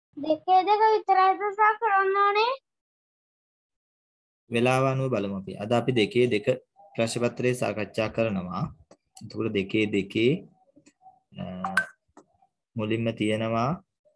දෙකේ දෙක විතරයි ප්‍රසා කරන්න ඕනේ. වෙලාව අනුව බලමු අපි. අද අපි දෙකේ දෙක ප්‍රශ්න පත්‍රය සාකච්ඡා කරනවා. එතකොට දෙකේ දෙකේ මුලින්ම තියෙනවා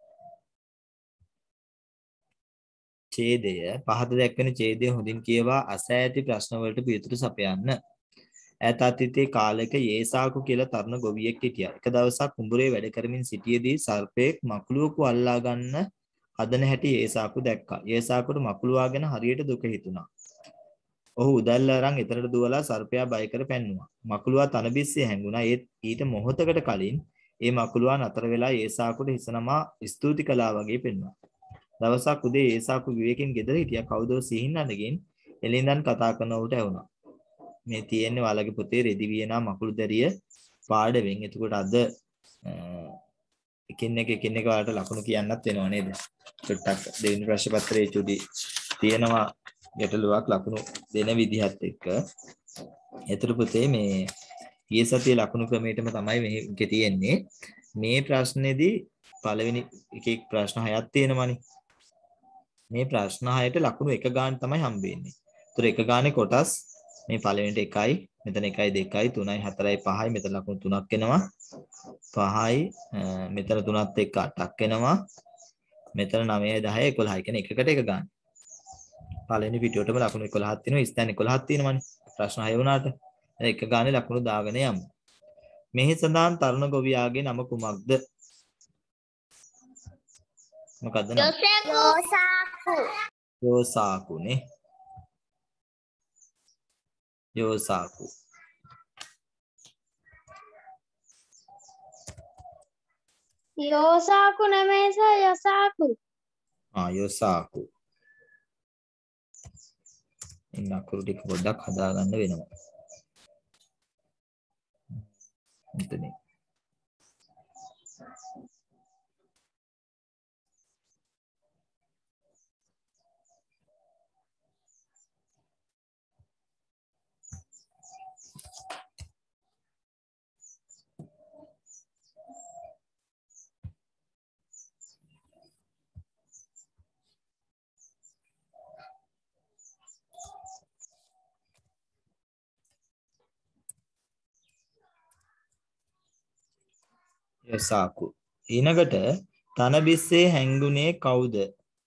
ඡේදය. පහත දැක්වෙන ඡේදය හොඳින් කියවා අසෑ ඇති ප්‍රශ්න වලට පිළිතුරු සපයන්න. ඈත අතීතයේ කාලයක යේසාකු කියලා තරුණ ගොවියෙක් හිටියා. එක දවසක් කුඹුරේ වැඩ කරමින් සිටියේදී සර්පෙක් මකුලුවක අල්ලා ගන්න හදන හැටි යේසාකු දැක්කා. යේසාකුට මකුලුවා ගැන හරියට දුක හිතුණා. ඔහු උදැල්ල අරන් එතරට දුවලා සර්පයා බය කර පැන්නුවා. මකුලුවා තනබිස්සේ හැංගුණා. ඊට මොහොතකට කලින් ඒ මකුලුවා නතර වෙලා යේසාකුට හිස නමා ස්තුති කළා වගේ පෙනුණා. දවසක් උදේ යේසාකු විවේකයෙන් ගෙදර හිටියා. කවුදෝ සිහින් අඳගෙන එළින්දන් කතා කරන උට ඇහුණා. මේ තියෙන්නේ ඔයාලගේ පුතේ රෙදි වියනා මකුළු දැරිය පාඩවෙන්. එතකොට අද එකින් එක ඔයාලට ලකුණු කියන්නත් වෙනව නේද? චුට්ටක් දෙවෙනි ප්‍රශ්න පත්‍රයේ චුටි තියෙනවා ගැටලුවක් ලකුණු දෙන විදිහත් එක්ක. ඒතර පුතේ මේ ඊයේ සතියේ ලකුණු ක්‍රමයටම තමයි මේකේ තියෙන්නේ. මේ ප්‍රශ්නේදී පළවෙනි එකේ ප්‍රශ්න 6ක් තියෙනවානේ. මේ ප්‍රශ්න 6ට ලකුණු එක ගන්න තමයි හම්බ වෙන්නේ. ඒතර එක ගානේ කොටස් මේ පළවෙනිට 1යි, මෙතන 1යි 2යි 3යි 4යි 5යි, මෙතන ලකුණු 3ක් එනවා. 5යි මෙතන 3ත් එක්ක 8ක් එනවා. මෙතන 9යි 10යි 11යි කියන්නේ එකකට එක ගන්න. පළවෙනි පිටුවටම ලකුණු 11ක් තියෙනවා. ස්ථාන 11ක් තියෙනවානේ. ප්‍රශ්න 6 වුණාට එක ගානේ ලකුණු දාගෙන යමු. මෙහි සඳහන් තරුණ ගොවියාගේ නම කුමක්ද? මොකද්ද නම? යෝසාකු. යෝසාකුනේ. යෝසාකු. යෝසාකු නෙමෙයි සර් යසාකු. යෝසාකු. ඉන්න අකුරු ටික පොඩ්ඩක් හදාගන්න වෙනවා. මෙතන. යෝසාකු. ඊනකට තනබිස්සේ හැංගුනේ කවුද?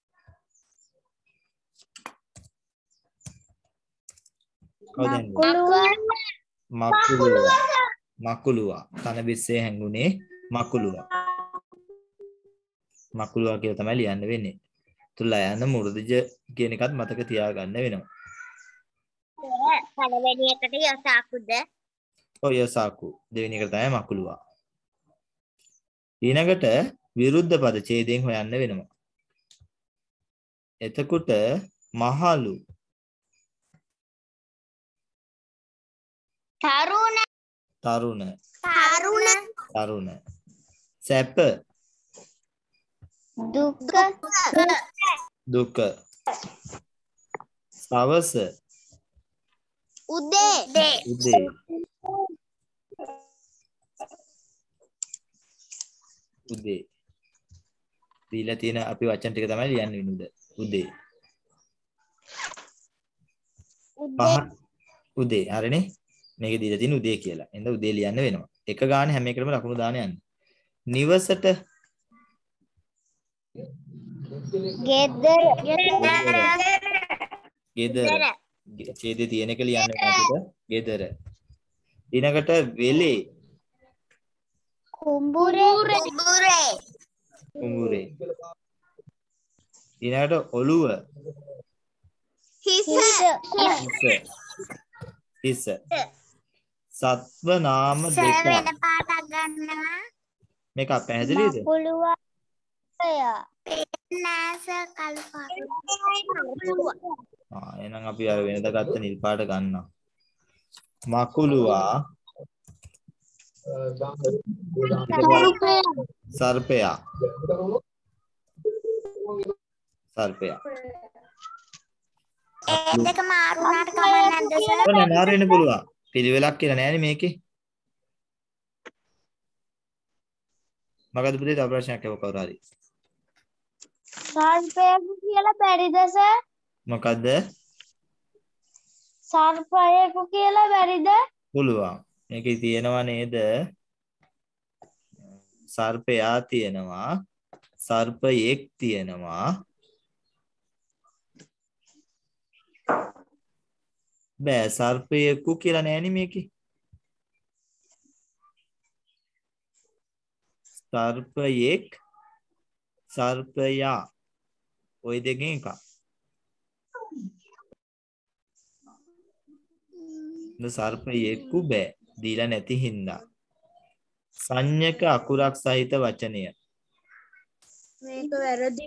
මකුලුවා. තනබිස්සේ හැංගුනේ මකුලුවා. මකුලුවා කියලා තමයි ලියන්න වෙන්නේ. තුලා යන මුරුදිජ කියන එකත් මතක තියාගන්න වෙනවා. පළවෙනි එකට යසාකුද? ඔව් යසාකු. දෙවෙනි එකට තමයි මකුලුවා. ඊනකට විරුද්ධ පද ඡේදයෙන් හොයන්න වෙනවා. එතකොට මහලු තරුණ සැප දුක සවස උදේ දීලා තියෙන අපි වචන ටික තමයි ලියන්න වෙන්නේ. උදේ උදේ හරිනේ. මේක දීලා තියෙන උදේ කියලා. එහෙනම් උදේ ලියන්න වෙනවා. එක ගානේ හැම එකටම ලකුණු දාන යන්නේ. නිවසට ගෙදර ඡේදයේ තියෙන එක ලියන්න වෙනවා අපිට. ගෙදර. ඊනකට වෙලේ කුඹුරේ ඊනකට ඔළුව හිස සත්ව නාම දෙක මේක පැහැදිලිද? එහෙනම් අපි අර වෙනද ගත්ත නිල් පාට ගන්නවා. මකුලුවා සර්පයා දෙක මාරු වුණාට කමක් නැද්ද සර්? නෑ මාරු වෙන්න පුළුවන්. පිළිවෙලක් කියලා නෑනේ මේකේ. මගද පුතේ තව ප්‍රශ්නයක් අහුව කවුරු හරි. සර්පයෙකු කියලා බැරිද සර්? මොකද්ද? සර්පයෙකු කියලා බැරිද? පුළුවන්. මේකේ තියෙනවා නේද? සර්පයා තියෙනවා. සර්පයෙක් තියෙනවා. බෑ සර්පයෙකු කියලා නෑනේ මේකේ. සර්පයෙක් සර්පයා ওই දෙකෙන් එකක්. සර්පයෙකු බෑ. දීලා නැති හින්දා. සංඥක අකුරක් සහිත වචනය. මේක වැරදි.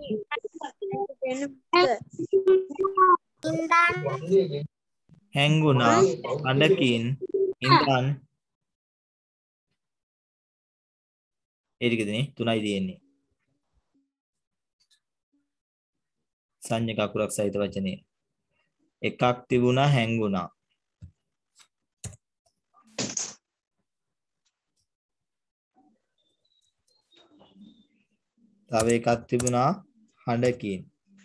ඉන්දන් හැංගුණා අඬකින් ඉඳන් ඒ ටිකදනේ 3යි තියෙන්නේ. සංඥක අකුරක් සහිත වචනය. එකක් තිබුණා හැංගුණා. තව එකක් තිබුණා හඬකින්.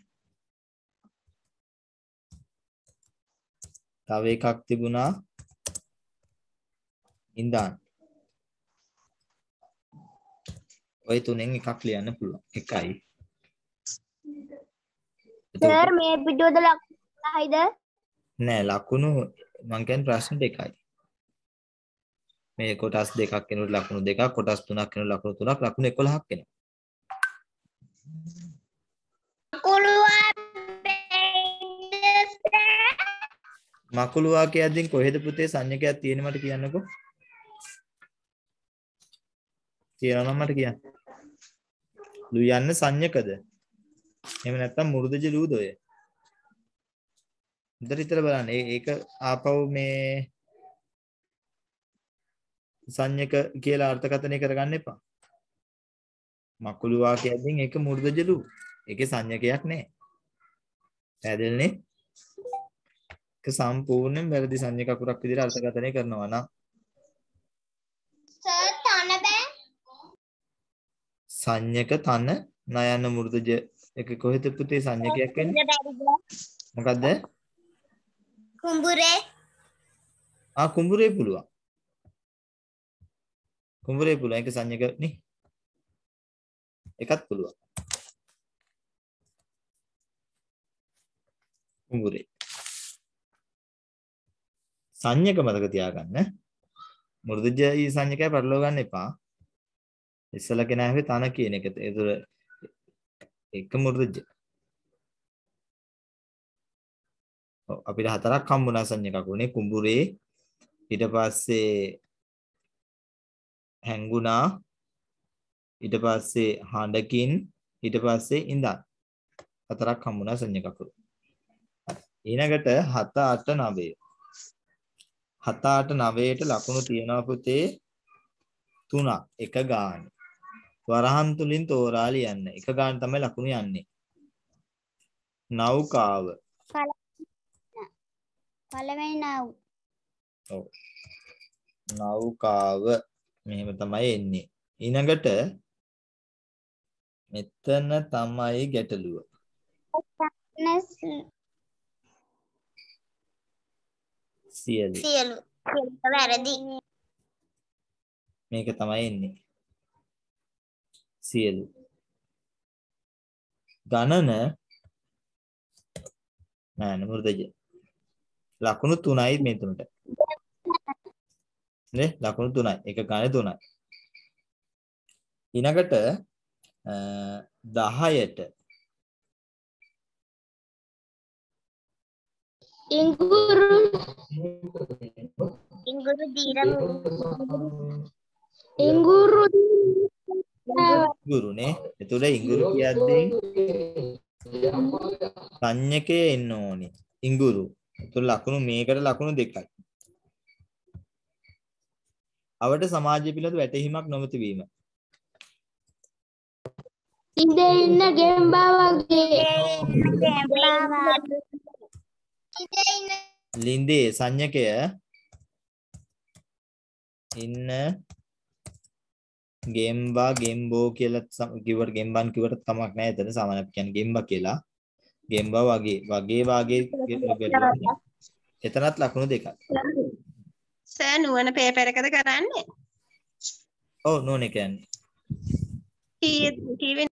තව එකක් තිබුණා ඉඳන්. ඔය තුනෙන් එකක් ලියන්න පුළුවන්. එකයි. සර් මේ පිටුවද ලකුණයිද? නෑ ලකුණු මං කියන්නේ ප්‍රශ්න දෙකයි. මේ කොටස් දෙකක් වෙනකොට ලකුණු දෙකක්, කොටස් තුනක් වෙනකොට ලකුණු තුනක්, ලකුණු 11ක් වෙනවා. මකුළු වාක්‍යයෙන් කොහෙද පුතේ සංඥකයක් තියෙන්නේ මට කියන්නකෝ. කියනවා නම් මට කියන්න. ලුයන්න සංඥකද? එහෙම නැත්නම් මුරුදජ ලූද ඔය? ඉතින් බලන්න ඒක ආපහු මේ සංඥක කියලා අර්ථකථනය කරගන්න එපා. මකුළු වාක්‍යයෙන් ඒක මුරුදජ ලූ. ඒකේ සංඥකයක් නැහැ. පැහැදිලිනේ? සම්පූර්ණයෙන් වැරදි සංඥක අකුරක් විදිහට අර්ථකථනය කරනවා නම් සර් තන බෑ. සංඥක තන නයන මුර්ධජ එක කොහෙද පුතේ සංඥකයක් වෙන්නේ? මොකද්ද? කුඹුරේ. කුඹුරේ පුළුවන්. කුඹුරේ පුළුවන්. ඒක සංඥක නේ. එකත් පුළුවන්. කුඹුරේ. සංඥක මතක තියාගන්න. මුර්ධජ සංඥකය පරිලෝක ගන්න එපා. ඉස්සලා කෙනාවේ තන කියන එක. ඒතර එක මුර්ධජ. ඔව් අපිට හතරක් හම්බුණා සංඥකක් උනේ කුඹුරේ. ඊට පස්සේ හැංගුණා. ඊට පස්සේ හඬකින්. ඊට පස්සේ ඉඳන්. හතරක් හම්බුණා සංඥකක්. ඊළඟට 7 8 9. 7 8 9ට ලකුණු තියනවා පුතේ 3ක් එක ගාන. වරහන් තුලින් තෝරා ලියන්න. එක ගාන තමයි ලකුණු යන්නේ. නෞකාව. පළවෙනි නව්. ඔව්. නෞකාව මෙහෙම තමයි එන්නේ. ඊළඟට මෙතන තමයි ගැටලුව. සියලු. සියලු. වැරදි. මේක තමයි එන්නේ. සියලු. ගණන නෑ මුර්ධජ. ලකුණු 3යි මේ තුනට. නේ ලකුණු 3යි. එක ගානේ 3යි. ඊළඟට 10ට ඉංගුරු. ඉංගුරු දීලා ඉංගුරු ඉඟුරුනේ. එතකොට ඉඟුරු කියද්දී සංඥකයේ එන්න ඕනේ. ඉඟුරු. එතකොට ලකුණු මේකට ලකුණු 2යි. අවට සමාජය පිළිබඳ වැටහීමක් නොමැති වීම. ඉඳේ ඉන්න ගෙම්බා වගේ. ලින්දේ සංඥකය ඉන්න ගෙම්බා ගෙම්බෝ කියලා කිව්වට ගෙම්බන් කිව්වට කමක් නැහැ. එතන සාමාන්‍යයෙන් අපි කියන්නේ ගෙම්බා කියලා. ගෙම්බා වගේ ගැටලුවක් නැහැ. එතනත් ලකුණු දෙකක්. සර් නුවණ පේපර් එකද කරන්නේ? ඔව් නෝනේ කියන්නේ. ටීවී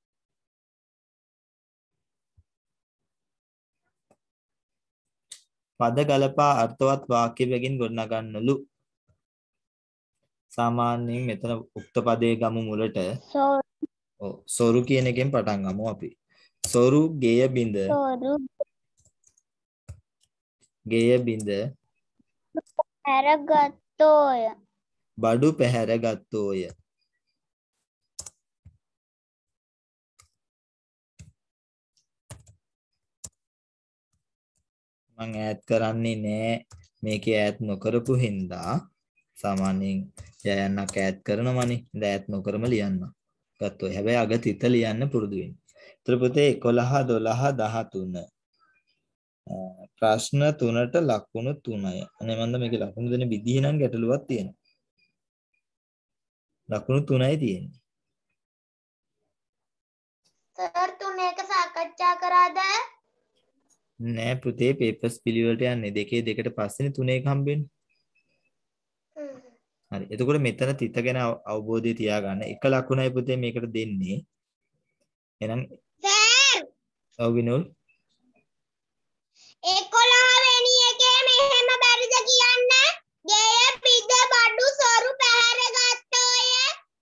පද ගලපා අර්ථවත් වාක්‍ය බැගින් ගොඩනගන්නලු. සාමාන්‍යයෙන් මෙතන උක්ත පදයේ ගමු මුලට. ඔව් සොරු කියන එකෙන් පටන් ගමු අපි. සොරු ගෙය බිඳ හැරගත්තෝය. බඩු පැහැර ගත්තෝය. මම ඈඩ් කරන්නේ නෑ මේකේ ඈඩ් නොකරපු හින්දා සාමාන්‍යයෙන් යයන්ක් ඈඩ් කරනවනේ. ඈඩ් නොකරම ලියන්න. ගත්තොත් හැබැයි අග තිත ලියන්න පුරුදු වෙන්න. ඊට පස්සේ 11 12 13 ප්‍රශ්න 3ට ලකුණු 3යි. අනේ මන්ද මේකේ ලකුණු දෙන විදිහ නම් ගැටලුවක් තියෙනවා. ලකුණු 3යි තියෙන්නේ. සර් 3 එක සාකච්ඡා කරාද? නෑ පුතේ පේපර්ස් පිළිවෙලට යන්නේ. 2 2ට පස්සේනේ 3 එක හම්බෙන්නේ. හරි. එතකොට මෙතන තිත ගැන අවබෝධය තියාගන්න. එක ලකුණයි පුතේ මේකට දෙන්නේ. එහෙනම් සර් ඔව් විනෝල් 11 වෙනි එකේ මෙහෙම බැරිද කියන්න? ගෙය පිට බඩු සොරු පැහැරගත්තෝය.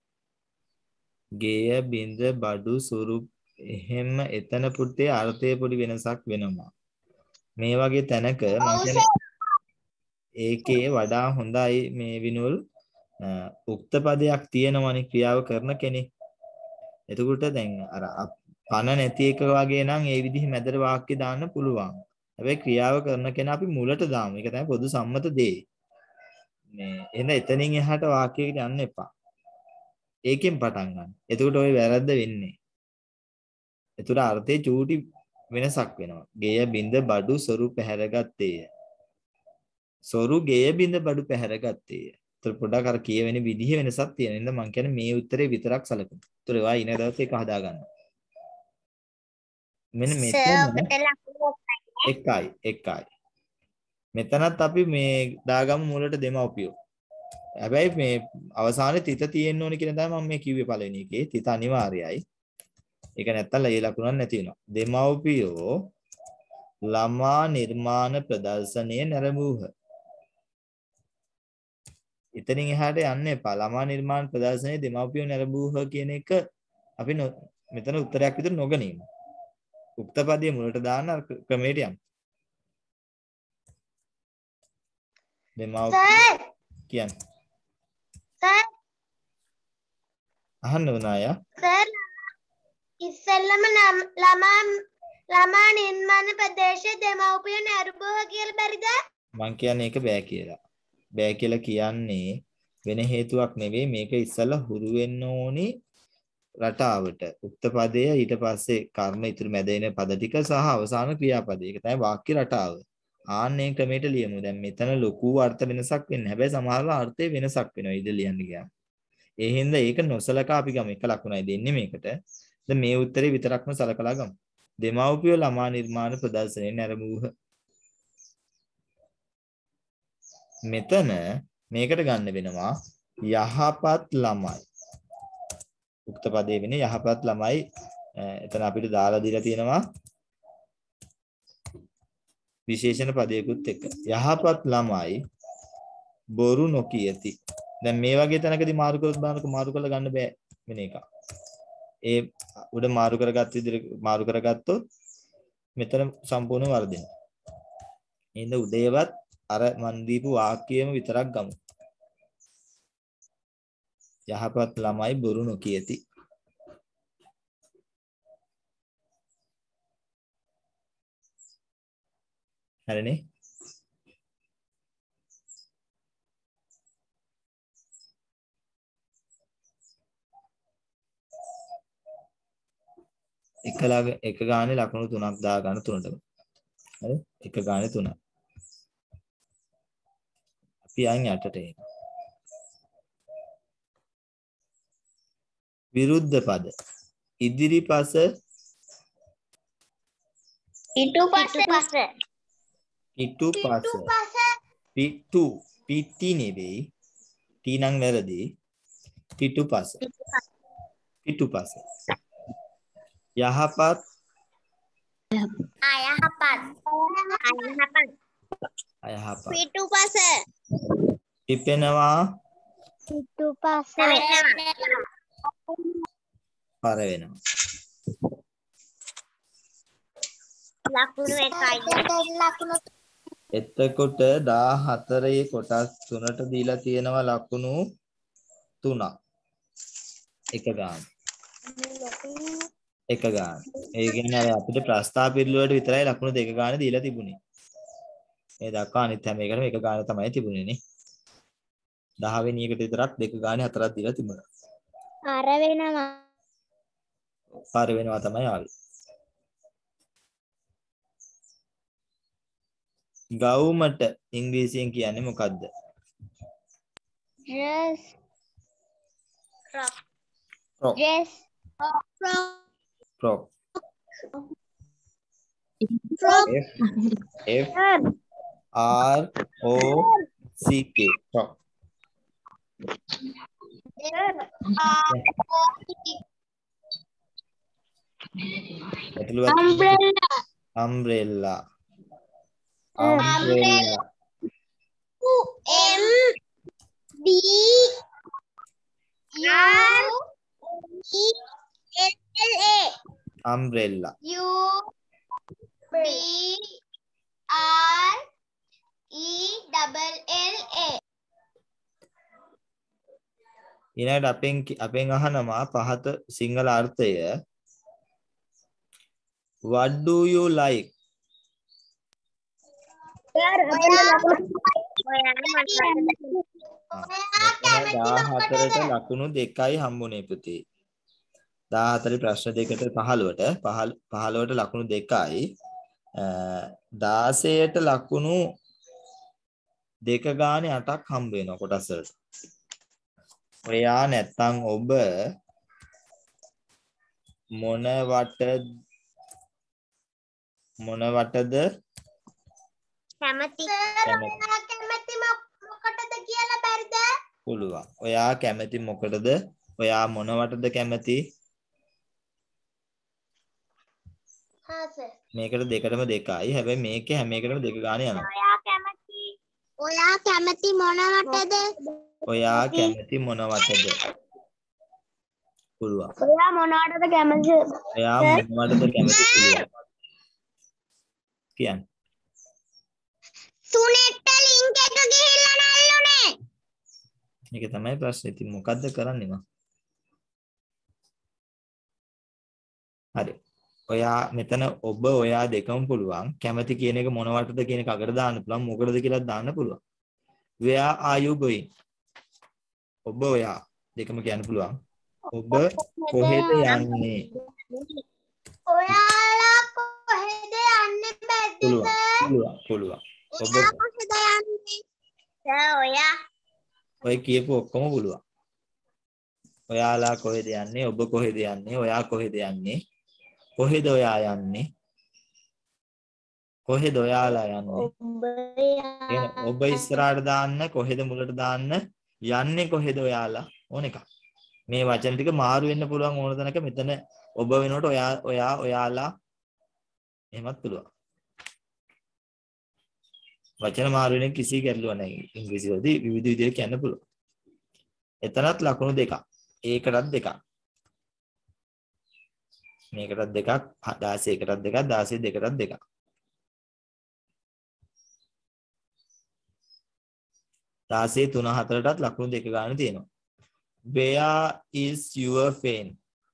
ගෙය බිඳ බඩු සුරු එහෙම එතන පුතේ අර්ථයේ පොඩි වෙනසක් වෙනවා. මේ වගේ තැනක මම කියන්නේ ඒකේ වඩා හොඳයි මේ විනෝල් උක්ත පදයක් තියෙනවනේ ක්‍රියාව කරන කෙනෙක්. එතකොට දැන් අර පණ නැති එක වගේ නම් ඒ විදිහ මැදට වාක්‍ය දාන්න පුළුවන්. හැබැයි ක්‍රියාව කරන කෙනා අපි මුලට දාමු. ඒක තමයි පොදු සම්මත දේ. මේ එන එතනින් එහාට වාක්‍යයකට යන්න එපා. ඒකෙන් පටන් ගන්න. එතකොට ওই වැරද්ද වෙන්නේ. එතකොට අර්ථයේ චූටි වෙනසක් වෙනවා. ගෙය බිඳ බඩු සොරු පැහැරගත්තේය. සොරු ගෙය බිඳ බඩු පැහැරගත්තේය. ඒතර පොඩ්ඩක් අර කියවෙන විදිහ වෙනසක් තියෙන. ඉතින් මම කියන්නේ මේ උත්තරේ විතරක් සලකමු. ඒතර ඒවා ඉන දවසේ එක හදා ගන්න. මෙන්න මෙතන එකයි. මෙතනත් අපි මේ දාගමු මුලට දෙමව්පියෝ. හැබැයි මේ අවසානයේ තිත තියෙන්න ඕනේ කියන තමයි මම මේ කිව්වේ පළවෙනි එකේ. තිත අනිවාර්යයි. ඒක නැත්තම් ඒ ලකුණක් නැති වෙනවා. දෙමව්පියෝ ළමා නිර්මාණ ප්‍රදර්ශනය නැරඹූහ. එතනින් එහාට යන්න එපා. ළමා නිර්මාණ ප්‍රදර්ශනයේ දෙමව්පියෝ නැරඹූහ කියන එක අපි මෙතන උත්තරයක් විතර නොගනිමු. උක්ත පදයේ මුලට දාන්න ක්‍රමයට යමු. දෙමව්පියෝ කියන්නේ සර් අහන්න උනාය. සර් ඉස්සෙල්ලම ළමා නිර්මාණ ප්‍රදේශයේ දෙමව්පියෝ නැරඹුවා කියලා බැරිද? මං කියන්නේ ඒක බෑ කියලා. බෑ කියලා කියන්නේ වෙන හේතුවක් නෙවෙයි මේක ඉස්සලා හුරු වෙන්න ඕනි රටාවට. උක්ත පදය ඊට පස්සේ කර්ම ඉතුරු මැද එන පද ටික සහ අවසාන ක්‍රියාපදය. ඒක තමයි වාක්‍ය රටාව. ආන්නේ ක්‍රමයට ලියමු. දැන් මෙතන ලොකු අර්ථ වෙනසක් වෙන්නේ. හැබැයි සමහරවල් අර්ථයේ වෙනසක් වෙනවා ඉතින් ලියන්න ගියාම. ඒ හින්දා ඒක නොසලකා අපි ගමු. එක ලකුණයි දෙන්නේ මේකට. දැන් මේ උත්තරේ විතරක්ම සලකලා ගමු. දෙමව්පියෝ ළමා නිර්මාණ ප්‍රදර්ශනයේ නැරඹූහ. මෙතන මේකට ගන්න වෙනවා යහපත් ළමයි. උක්ත පදයේ වෙන්නේ යහපත් ළමයි. එතන අපිට දාලා දීලා තියෙනවා විශේෂණ පදයකුත් එක්ක. යහපත් ළමයි බොරු නොකියති. දැන් මේ වගේ තැනකදී මාරු කරලා බලනකො මාරු කරලා ගන්න බෑ වෙන එක. ඒ උඩ මාරු කරගත්ත විදිහට මාරු කරගත්තොත් මෙතන සම්පූර්ණ වර්ධිනවා. එහෙනම් උදේවත් අර මන් දීපු වාක්‍යයම විතරක් ගමු. යහපත් ළමයි බොරු නොකියති. හරිනේ? එක ගානේ ලකුණු 3ක් දා ගන්න තුනටම. හරි? එක ගානේ 3. අපි අයින් යටට එනවා. විරුද්ධ පද. ඉදිරිපස පිටුපස පිටු පිටි නෙවෙයි. ටී නම් වැරදි. පිටුපස. පිටුපස. යහපත් අයහපත්. පිටුපස පිපෙනවා පිටුපස පර වෙනවා. ලකුණු 1යි ලකුණු එතකොට 14 කොටස් 3ට දීලා තියෙනවා ලකුණු 3ක්. එක ගන්න. එක ගන්න. ඒ කියන්නේ අර අපිට ප්‍රස්තාව පිළිවෙල වලට විතරයි ලකුණු 2 ගන්න දීලා තිබුණේ. මේ දක්වා අනිත් හැම එකටම එක ගන්න තමයි තිබුණේ නේ. 10 වෙනි එකට විතරක් 2 ගානේ 4ක් දීලා තිබුණා. අර වෙනවා පාර වෙනවා තමයි ආවේ. ගවුමට ඉංග්‍රීසියෙන් කියන්නේ මොකද්ද? dress Frog. dress Frog. frog F R O C K. Frog. Umbrella. Umbrella. M B R E L L A Umbrella. U B R E double L A ඊළඟට අපෙන් අහනවා පහත සිංහල අර්ථය. What do you like? මෙතන 14ට ලකුණු 2යි හම්බුනේ පුතේ. 14 ප්‍රශ්න දෙකට 15ට ලකුණු 2යි. 16ට ලකුණු 2 ගානේ 8ක් හම්බ වෙනවා කොටස් වලට. ඔයා නැත්තම් ඔබ මොන වටද කැමති මොකටද කියලා බැරිද? පුළුවන්. ඔයා කැමති මොකටද? ඔයා මොන වටද කැමති? හා සර්. මේකට දෙකටම 2යි. හැබැයි මේකේ හැම එකටම 2 ගානේ යනවා. ඔයා කැමති මොන වටද? ඔයා කැමති මොන වටද? පුළුවන්. ඔයා මොන වටද කැමති? ඔයා මොන වටද කැමති පුළුවන්. කියන්න. සුනෙට්ට ලින්ක් එක ගිහිල්ලා නැල්ලුනේ. මේක තමයි ප්‍රශ්නේ. ඉතින් මොකද්ද කරන්නේ මම? හරි. ඔයා මෙතන ඔබ ඔයා දෙකම පුළුවන්. කැමති කියන එක මොන වටද කියන එක අගට දාන්න පුළුවන්. මොකටද කියලා දාන්න පුළුවන්. Where are you going? ඔබ ඔයා දෙකම කියන්න පුළුවන්. ඔබ කොහෙද යන්නේ? ඔයාලා කොහෙද යන්නේ බැද්ද? පුළුවන්. ඔබ කොහෙද යන්නේ? ඔයා ඔය කියපු ඔක්කොම පුළුවන්. ඔයාලා කොහෙද යන්නේ? ඔබ කොහෙද යන්නේ? ඔයා කොහෙද යන්නේ? කොහෙද ඔයා යන්නේ? කොහෙද ඔයාලා යන්නේ? ඔබ ඉස්සරහට දාන්න, කොහෙද මුලට දාන්න, යන්නේ කොහෙද ඔයාලා ඕන එකක්. මේ වචන ටික මාරු වෙන්න පුළුවන් ඕන තැනක. මෙතන ඔබ වෙනකොට ඔයාලා එහෙමත් පුළුවන්. වචන මාරු වෙන කිසි ගැටලුවක් නැහැ. ඉංග්‍රීසි වලදී විවිධ විදිහට කියන්න පුළුවන්. එතනත් ලකුණු 2ක්. ඒකටත් 2ක්. මේකටත් 2ක්, 16 එකටත් 2ක්, 16 දෙකටත් 2ක්. 16 3 4ටත් ලකුණු 2 ගන්න තියෙනවා. Where is your pen?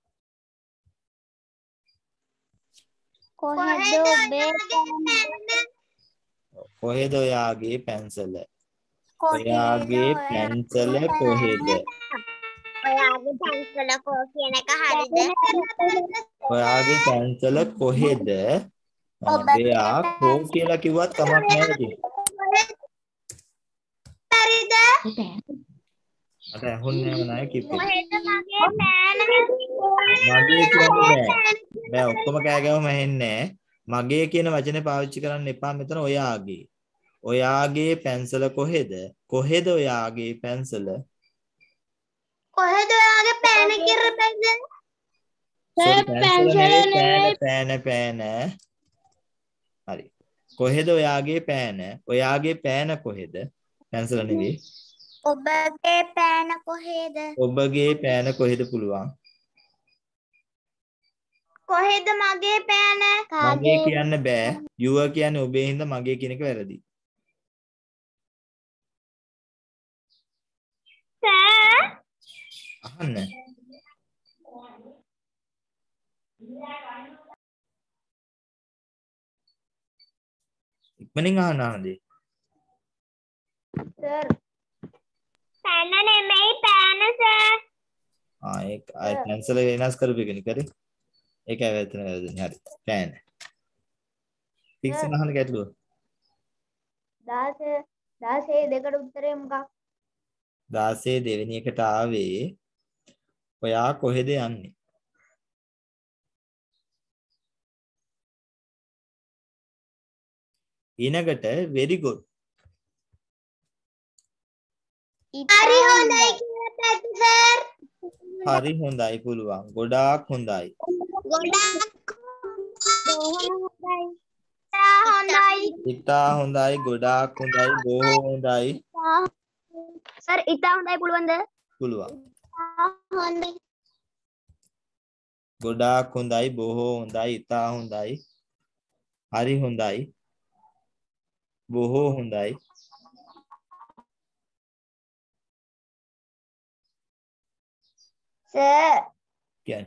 කොහෙද ඔයාගේ පැන්සල? ඔයාගේ පැන්සල කොහෙද? ඔයාගේ පැන්සල කෝ කියන එක හරිද? ඔයාගේ පැන්සල කොහෙද? ඔයා කෝ කියලා කිව්වත් කමක් නැහැ. හරිද? මට ඇහුන්නේ නැහැ නාය කිව්වේ. කොහෙද මගේ පෑන? මගේ කියන්නේ බෑ. බෑ ඔක්කොම කෑ ගැවුම ඇහෙන්නේ නැහැ. මගේ කියන වචනේ පාවිච්චි කරන්න එපා මෙතන ඔයාගේ. ඔයාගේ පැන්සල කොහෙද? කොහෙද ඔයාගේ පැන්සල? කොහෙද ඔයාගේ පෑන කියලා පැන්සල? පෑන. හරි. කොහෙද ඔයාගේ පෑන? ඔයාගේ පෑන කොහෙද? පැන්සල නෙවෙයි. ඔබගේ පෑන කොහෙද? ඔබගේ පෑන කොහෙද පුළුවන්? කොහෙද මගේ පෑන? මගේ කියන්න බෑ. යුව කියන්නේ ඔබේ හින්දා මගේ කියන එක වැරදි. සර් අහන්න. ඉක්මනින් අහන්න ආනදී. සර් පෑන නෙමෙයි පෑන සර්. ඒක ආයි පැන්සල වෙනස් කරපු එකනේ කරේ. ඒකයි වැරදුනේ. හරි. පෑන. ෆික්ෂන් අහන්න ගැටලුව. 16 දෙකට උත්තරේ මොකක්? 16 දෙවෙනි එකට ආවේ ඔයා කොහෙද යන්නේ? ඊනකට very good. හරි හොඳයි කියලා පැත්ත සර්. හරි හොඳයි පුළුවන්. ගොඩාක් හොඳයි. ගොඩාක් හොඳයි. හොඳයි. ඉතා හොඳයි. ගොඩාක් හොඳයි. බොහෝ හොඳයි. සර් ඉතා හොඳයි පුළුවන්ද? පුළුවන්. හොඳයි. ගොඩාක් හොඳයි. බොහෝ හොඳයි. ඉතා හොඳයි. හරි හොඳයි. බොහෝ හොඳයි. සර් කියන්නේ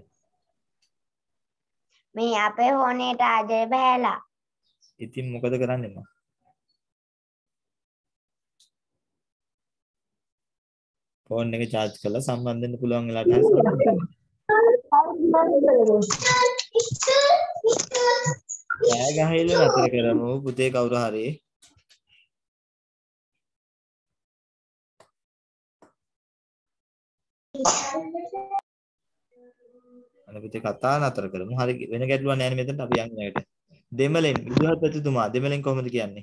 මේ අපේ හොනේට ආජය බහැලා. ඉතින් මොකද කරන්නේ මම? ෆෝන් එක charge කරලා සම්බන්ධ වෙන්න පුළුවන් වෙලාවට හරි සම්බන්ධ වෙන්න. ඈ ගහයිල නතර කරමු පුතේ කවුරු හරි. අනේ පුතේ කතා නතර කරමු. හරි වෙන ගැටලුවක් නැහැ නේ මෙතන අපි යන්නේ එකට. දෙමළෙන් විදුහත් පැතුතුමා දෙමළෙන් කොහොමද කියන්නේ?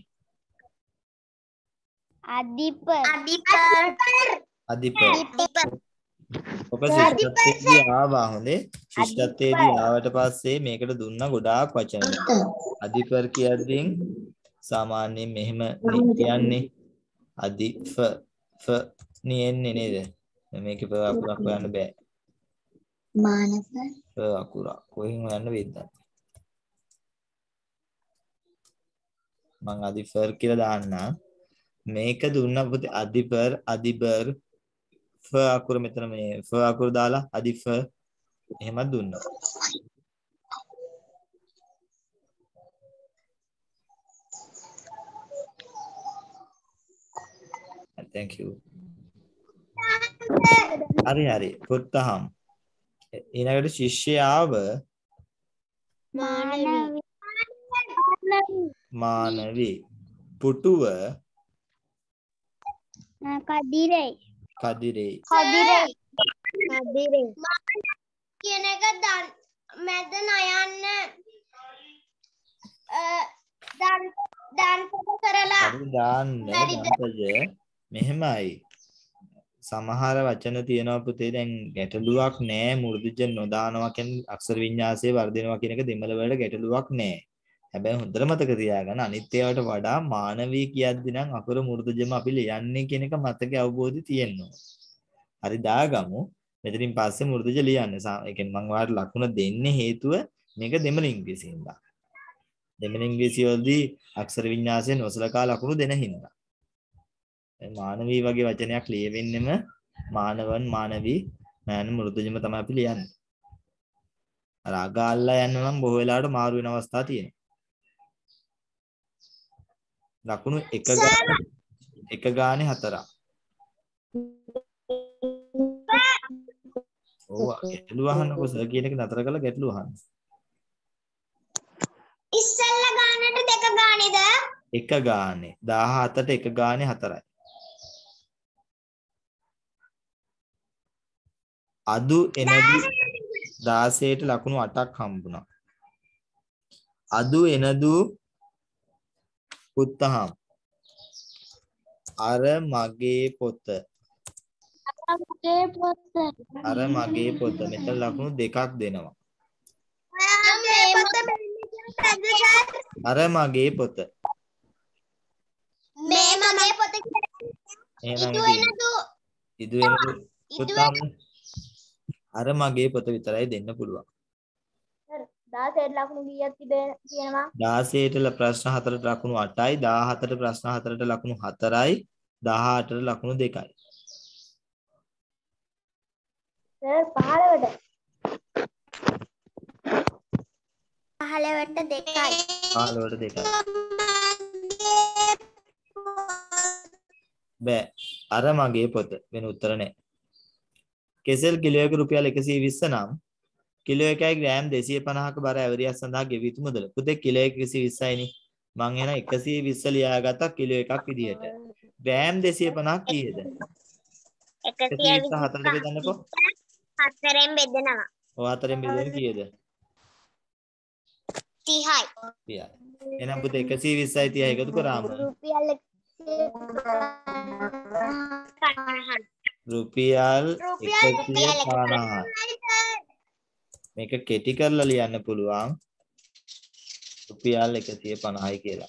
අධිප. ඔබ ශිෂ්ටත්වයේදී ආවා හොඳේ. ශිෂ්ටත්වයේදී ආවට පස්සේ මේකට දුන්නා ගොඩාක් වචන. අධිපර් කියද්දී සාමාන්‍යයෙන් මෙහෙම කියන්නේ අධිප ෆ නියන්නේ නේද? මේකේ ප අකුරක් හොයන්න බෑ. මානස ප අකුර කොහෙන් හොයන්න වෙයිද? මම අධිපර් කියලා දාන්න. මේක දුන්නා පුතේ අධිපර් අධිබර් ෆ අකුර මෙතන මේ ෆ අකුර දාලා අධිප එහෙමත් දුන්නා. thank you. හරි පුත්තහම් ඊළඟට ශිෂ්‍යයාව මානවි පුටුව කදිරේ කියන එක මැද නයන්න දන්පත කරලා හරි දාන්න දන්තජ මෙහෙමයි සමහර වචන තියෙනවා පුතේ දැන් ගැටලුවක් නෑ මු르දුජ නොදානවා කියන්නේ අක්ෂර විඤ්ඤාසයේ වර්ධිනවා කියන එක දෙමළ වලට ගැටලුවක් නෑ හැබැයි හොඳට මතක තියාගන්න අනිත් ඒවාට වඩා මානවී කියද්දී නම් අකුර මු르දුජම අපි ලියන්නේ කියන එක මතකයේ අවබෝධය තියෙනවා හරි දාගමු මෙතනින් පස්සේ මු르දුජ ලියන්න ඒ කියන්නේ මම ඔයාලට ලකුණ දෙන්නේ හේතුව මේක දෙමළ ඉංග්‍රීසියෙන් දා දෙමළ ඉංග්‍රීසි වලදී අක්ෂර විඤ්ඤාසයෙන් නොසලකා ලකුණු දෙන හින්දා මානවී වගේ වචනයක් ලියවෙන්නෙම මානවන් මානවී මෑන මෘදුජම තමයි අපි ලියන්නේ. අර අගාල්ලා යන්න නම් බොහෝ වෙලාවට මාරු වෙන අවස්ථා තියෙනවා. ලකුණු එක ගානේ 4ක්. ඔව් ගැටලුව අහන්නකො සර් කියන එක නතර කරලා ගැටලුව අහන්න. ඉස්සෙල්ලා ගානට දෙක ගානේද? එක ගානේ 17ට එක ගානේ 4යි. අදු එනදු 16ට ලකුණු 8ක් හම්බුණා. අදු එනදු පුත්තහම් අර මගේ පොත. අර මගේ පොත. මෙතන ලකුණු දෙකක් දෙනවා. අර මගේ පොත. මේ මගේ පොත එහෙනම් ඉදු එනදු පුත්තහම් අර මගේ පොත විතරයි දෙන්න පුළුවන්. 16ට ලකුණු කීයක් තියෙනවා? 16ට ප්‍රශ්න 4ට ලකුණු 8යි, 17ට ප්‍රශ්න 4ට ලකුණු 4යි, 18ට ලකුණු 2යි. සර් 15ට 2යි. 15ට 2යි. බෑ. අර මගේ පොත වෙන උත්තර නැහැ. කෙසෙල් කිලෝ 1 රුපියල් 120 නම් කිලෝ 1යි ග්‍රෑම් 250ක බර ඇවරියක් සඳහා ගෙවිය යුතු මුදල. පුතේ කිලෝ 120යිනේ. මං එන 120 ලියාගත්තා කිලෝ එකක් විදිහට. ග්‍රෑම් 250ක් කීයද? 120 4ට බෙදන්නකෝ. 4ෙන් බෙදනවා. ඔය 4ෙන් බෙදෙන කීයද? 30යි. 30යි. එහෙනම් පුතේ 120යි 30යි එකතු කරාම රුපියල් රුපියල් 150යි. මේක කෙටි කරලා ලියන්න පුළුවන් රුපියල් 150යි කියලා.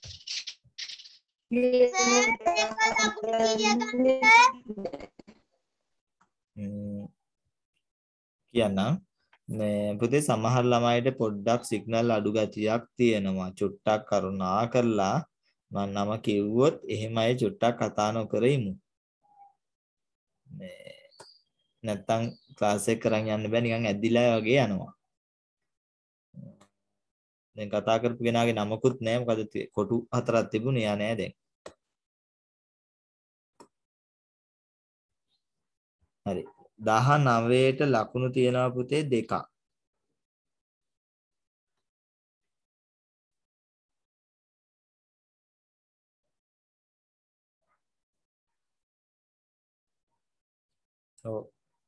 කියන්නම් මේ පුතේ සමහර ළමයිට පොඩ්ඩක් සිග්නල් අඩු ගතියක් තියෙනවා. චුට්ටක් කරුණා කරලා මම නම කිව්වොත් එහෙම අය චුට්ටක් කතා නොකර ඉමු. මේ නැත්තම් ක්ලාස් එක කරන් යන්න බෑ නිකන් ඇද්දිලා වගේ යනවා. දැන් කතා කරපු කෙනාගේ නමකුත් නැහැ. මොකද කොටු 4ක් තිබුණේ යා නෑ දැන්. හරි. 19ට ලකුණු තියෙනවා පුතේ 2ක්. ඔව්.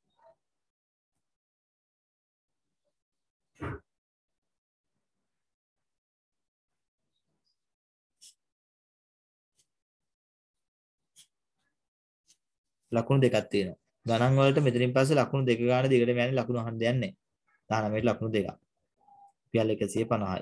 ලකුණු දෙකක් තියෙනවා. ගණන් වලට මෙතනින් පස්සේ ලකුණු දෙක ගන්න දිගටම යන්නේ ලකුණු අහන්න දෙයක් නැහැ. 19ට ලකුණු දෙකක්. රුපියල් 150යි.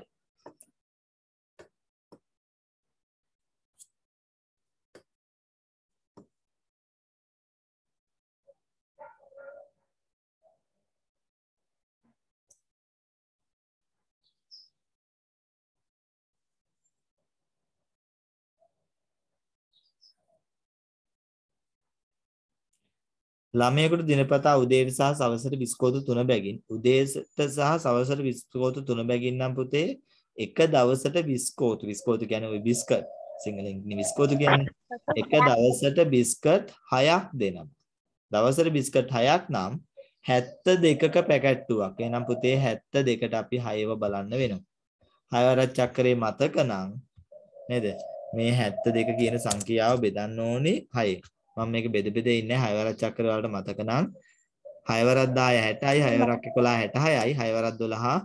ළමයෙකුට දිනපතා උදේට සහ සවසට බිස්කෝතු 3 බැගින් උදේට සහ සවසට බිස්කෝතු 3 බැගින් නම් පුතේ එක දවසට බිස්කෝතු කියන්නේ ওই බිස්කට් සිංහලෙන් බිස්කෝතු කියන්නේ එක දවසට බිස්කට් 6ක් දෙනවා. දවසට බිස්කට් 6ක් නම් 72ක පැකට්ටුවක්. එහෙනම් පුතේ 72ට අපි 6ව බලන්න වෙනවා. 6 වරක් චක්‍රේ මතක නම් නේද? මේ 72 කියන සංඛ්‍යාව බෙදන්න ඕනේ 6. මම මේක බෙද ඉන්නේ 6 වරක් චක්‍ර වලට මතක නම් 6 වරක් 10 60යි 6 වරක් 11 66යි 6 වරක් 12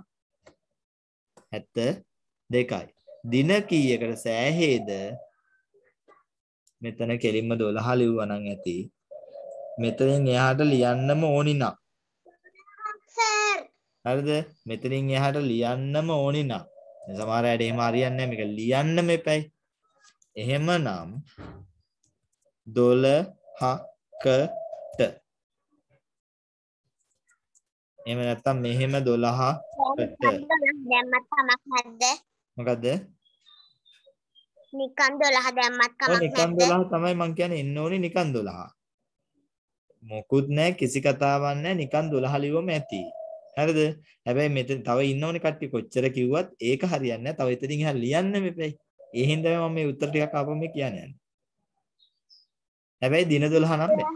72යි. දින කීයකට සෑහේද? මෙතන කෙලින්ම 12 ලිව්වා නම් ඇති. මෙතනින් එහාට ලියන්නම ඕනි නම් සර් හරිද? මෙතනින් එහාට ලියන්නම ඕනි නම් සමහර අයට එහෙම හරියන්නේ නැහැ. මේක ලියන්නම එපයි. එහෙමනම් 12කට එහෙම නැත්නම් මෙහෙම 12කට දැම්මත් කමක් නැද්ද? මොකද්ද? නිකන් 12 දැම්මත් ඔය කමක් නිකන් නැද්ද? 12 තමයි මං කියන්නේ එන්න ඕනේ නිකන් 12. මොකුත් නැහැ කිසි කතාවක් නැහැ නිකන් 12 ලිව්වම ඇති. හරිද? හැබැයි මෙතන තව ඉන්නෝනේ කට්ටිය කොච්චර කිව්වත් ඒක හරියන්නේ නැහැ. තව එතනින් එහා ලියන්න මෙපෙයි. ඒ හින්දා මම මේ උත්තර ටිකක් ආපම මේ කියන්නේ. හැබැයි දින 12 නම් බෑ.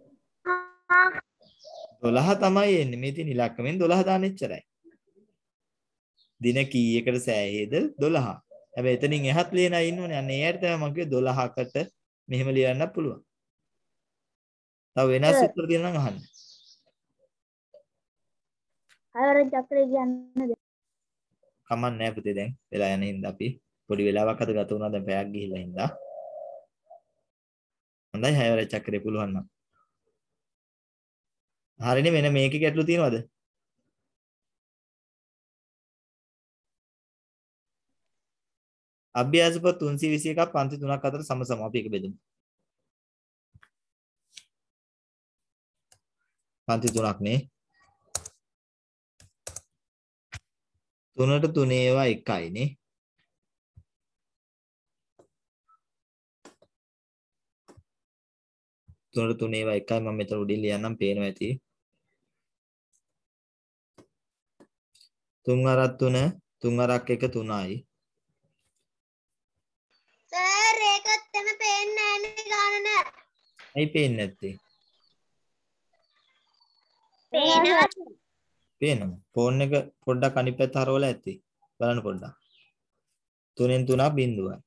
12 තමයි එන්නේ. මේ තියෙන ඉලක්කමෙන් 12 දාන්න එච්චරයි. දින කීයකට සෑහේද 12. හැබැයි එතනින් එහත් ලියන අය ඉන්නෝනේ. අන්න ඒයට තමයි මම කිව්වේ 12කට මෙහෙම ලියන්න පුළුවන්. තව වෙනස් උත්තර දෙනවා නම් අහන්න. හයවර චක්‍රය කියන්නද? කමක් නැහැ පුතේ දැන් වෙලා යන හින්දා අපි පොඩි වෙලාවක් අද ගත වුණා දැන් පැයක් ගිහිල්ලා හින්දා. හොඳයි 6 වර චක්‍රය පුළුවන් නම්. හරිනේ වෙන මේකේ ගැටලු තියෙනවද? අභ්‍යාස පොත් 321ක් පන්ති 3ක් අතර සම අපි එක බෙදමු. පන්ති 3ක් නේ. 3ට 3 ඒවා 1යි නේ. 3ට 3 ඒවා 1යි මම මෙතන උඩින් ලියන්නම් පේනවා ඇති. 3 අරක් 3 3 අරක් 1 3යි. සර් ඒකත් එම පේන්නේ නැහැ නේ ගාන. ඇයි පේන්නේ නැත්තේ? පේනවා. පේනවා. ෆෝන් එක පොඩ්ඩක් අනිත් පැත්ත හරවලා ඇති. බලන්න පොඩ්ඩක්. 3න් 3ක් බිඳුවයි.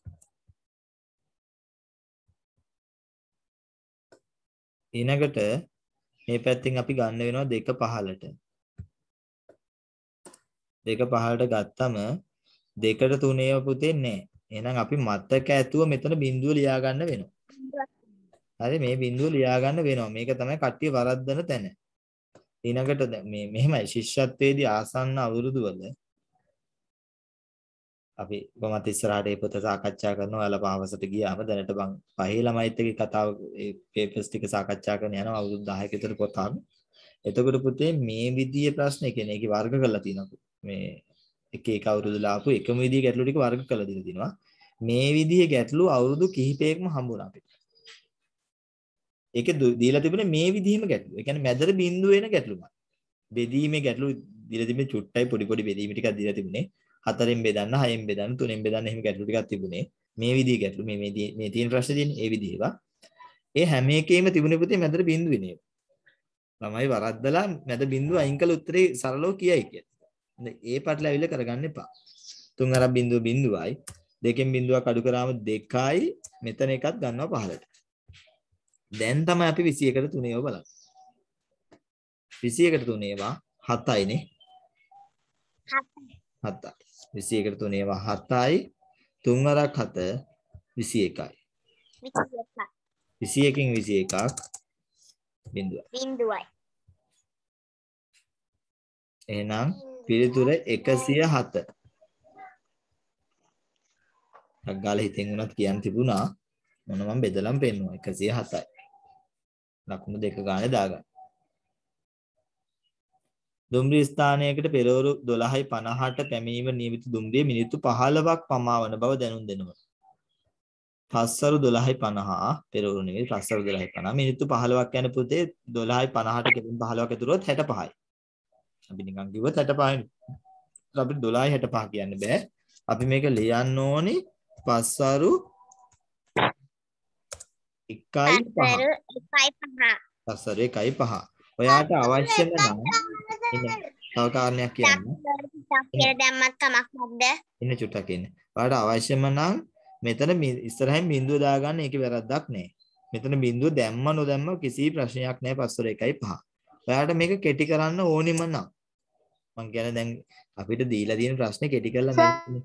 ඊනකට මේ පැත්තෙන් අපි ගන්න වෙනවා 2 15ට. 2 15ට ගත්තම 2ට 3 ඒවා පුතේ නැහැ. එහෙනම් අපි මතක ඇතුව මෙතන බිඳුව ලියා ගන්න වෙනවා. හරි මේ බිඳුව ලියා ගන්න වෙනවා. මේක තමයි කට්ටිය වරද්දන තැන. ඊනකට මේ මෙහෙමයි ශිෂ්‍යත්වයේදී ආසන්න අවුරුදු වල අපි කොහොමද ඉස්සරහට මේ පොත සාකච්ඡා කරනවා. ඔයාලා පහවසට ගියාම දැනට බං පහේ ළමයිත් එක්ක කතාව ඒ පේපර්ස් ටික සාකච්ඡා කරන යනවා අවුරුදු 10ක විතර පොතක්. එතකොට පුතේ මේ විදිහේ ප්‍රශ්න කියන්නේ ඒකේ වර්ග කරලා තියෙනවා. මේ එක අවුරුදු ලාපු එකම විදිහේ ගැටලු ටික වර්ග කරලා දීලා තිනවා. මේ විදිහේ ගැටලු අවුරුදු කිහිපයකම හම්බුණා අපිට. ඒකේ දීලා තිබුණේ මේ විදිහේම ගැටලු. ඒ කියන්නේ මැදට බිඳුව වෙන ගැටලුමක්. බෙදීමේ ගැටලු දීලා තිබුණේ චුට්ටයි පොඩි පොඩි බෙදීම ටිකක් දීලා තිබුණේ. 4න් බෙදන්න 6න් බෙදන්න 3න් බෙදන්න එහෙම ගැටලු ටිකක් තිබුණේ. මේ විදිහේ ගැටලු මේ තියෙන ප්‍රශ්නේ තියෙන්නේ ඒ විදිහේවා. ඒ හැම එකේම තිබුණේ පුතේ මැදට බිඳුවේ නේද? ළමයි වරද්දලා මැද බිඳුව අයින් කළ උත්තරේ සරලව කියයි කියන්නේ. ඒ පැටලවිල්ල කරගන්න එපා. 3 අරක් බිඳුව බිඳුවයි. 2කින් බිඳුවක් අඩු කරාම 2යි මෙතන එකක් ගන්නවා 15ට. දැන් තමයි අපි 21ට 3 ඒවා බලන්නේ. 21ට 3 ඒවා 7යි නේ. 7යි. 21ට 3 ඒවා 7යි. 3 අරක් 7 21යි. 21කින් 21ක් බිඳුවයි. එහෙනම් පිළිතුර 107. ගාලා හිතෙන් උනත් කියන්න තිබුණා මොන මම බෙදලම් පෙන්නුවා 107යි. ලකුණු දෙක ගානේ දාගන්න. දුම්රිය ස්ථානයකට පෙරවරු 12:50ට පැමිණීම නියමිත දුම්රිය මිනිත්තු 15ක් පමාවන බව දැනුම් දෙනවා. පස්වරු 12:50 පෙරවරු නෙවෙයි පස්වරු 12:50 මිනිත්තු 15ක් යන පුතේ 12:50ට කෙලින් 15ක් ඇතුළත් 65යි. අපි නිකන් කිව්වොත් 65යි. අපිට 12:65 කියන්න බෑ. අපි මේක ලියන්න ඕනේ පස්වරු 1:5. පස්වරු 1:5. ඔයාට අවශ්‍යම නම් තව කාරණයක් කියන්න. දැම්මත් කමක් නැද්ද? ඉන්න චුට්ටක් ඉන්න. ඔයාට අවශ්‍යම නම් මෙතන ඉස්සරහින් බිඳුව දාගන්න ඒකේ වැරද්දක් නැහැ. මෙතන බිඳුව දැම්ම නොදැම්ම කිසි ප්‍රශ්නයක් නැහැ පස්වර 1:5. ඔයාට මේක කෙටි කරන්න ඕනෙම නම් මං කියන්නේ දැන් අපිට දීලා තියෙන ප්‍රශ්නේ කෙටි කරලා මෙන්න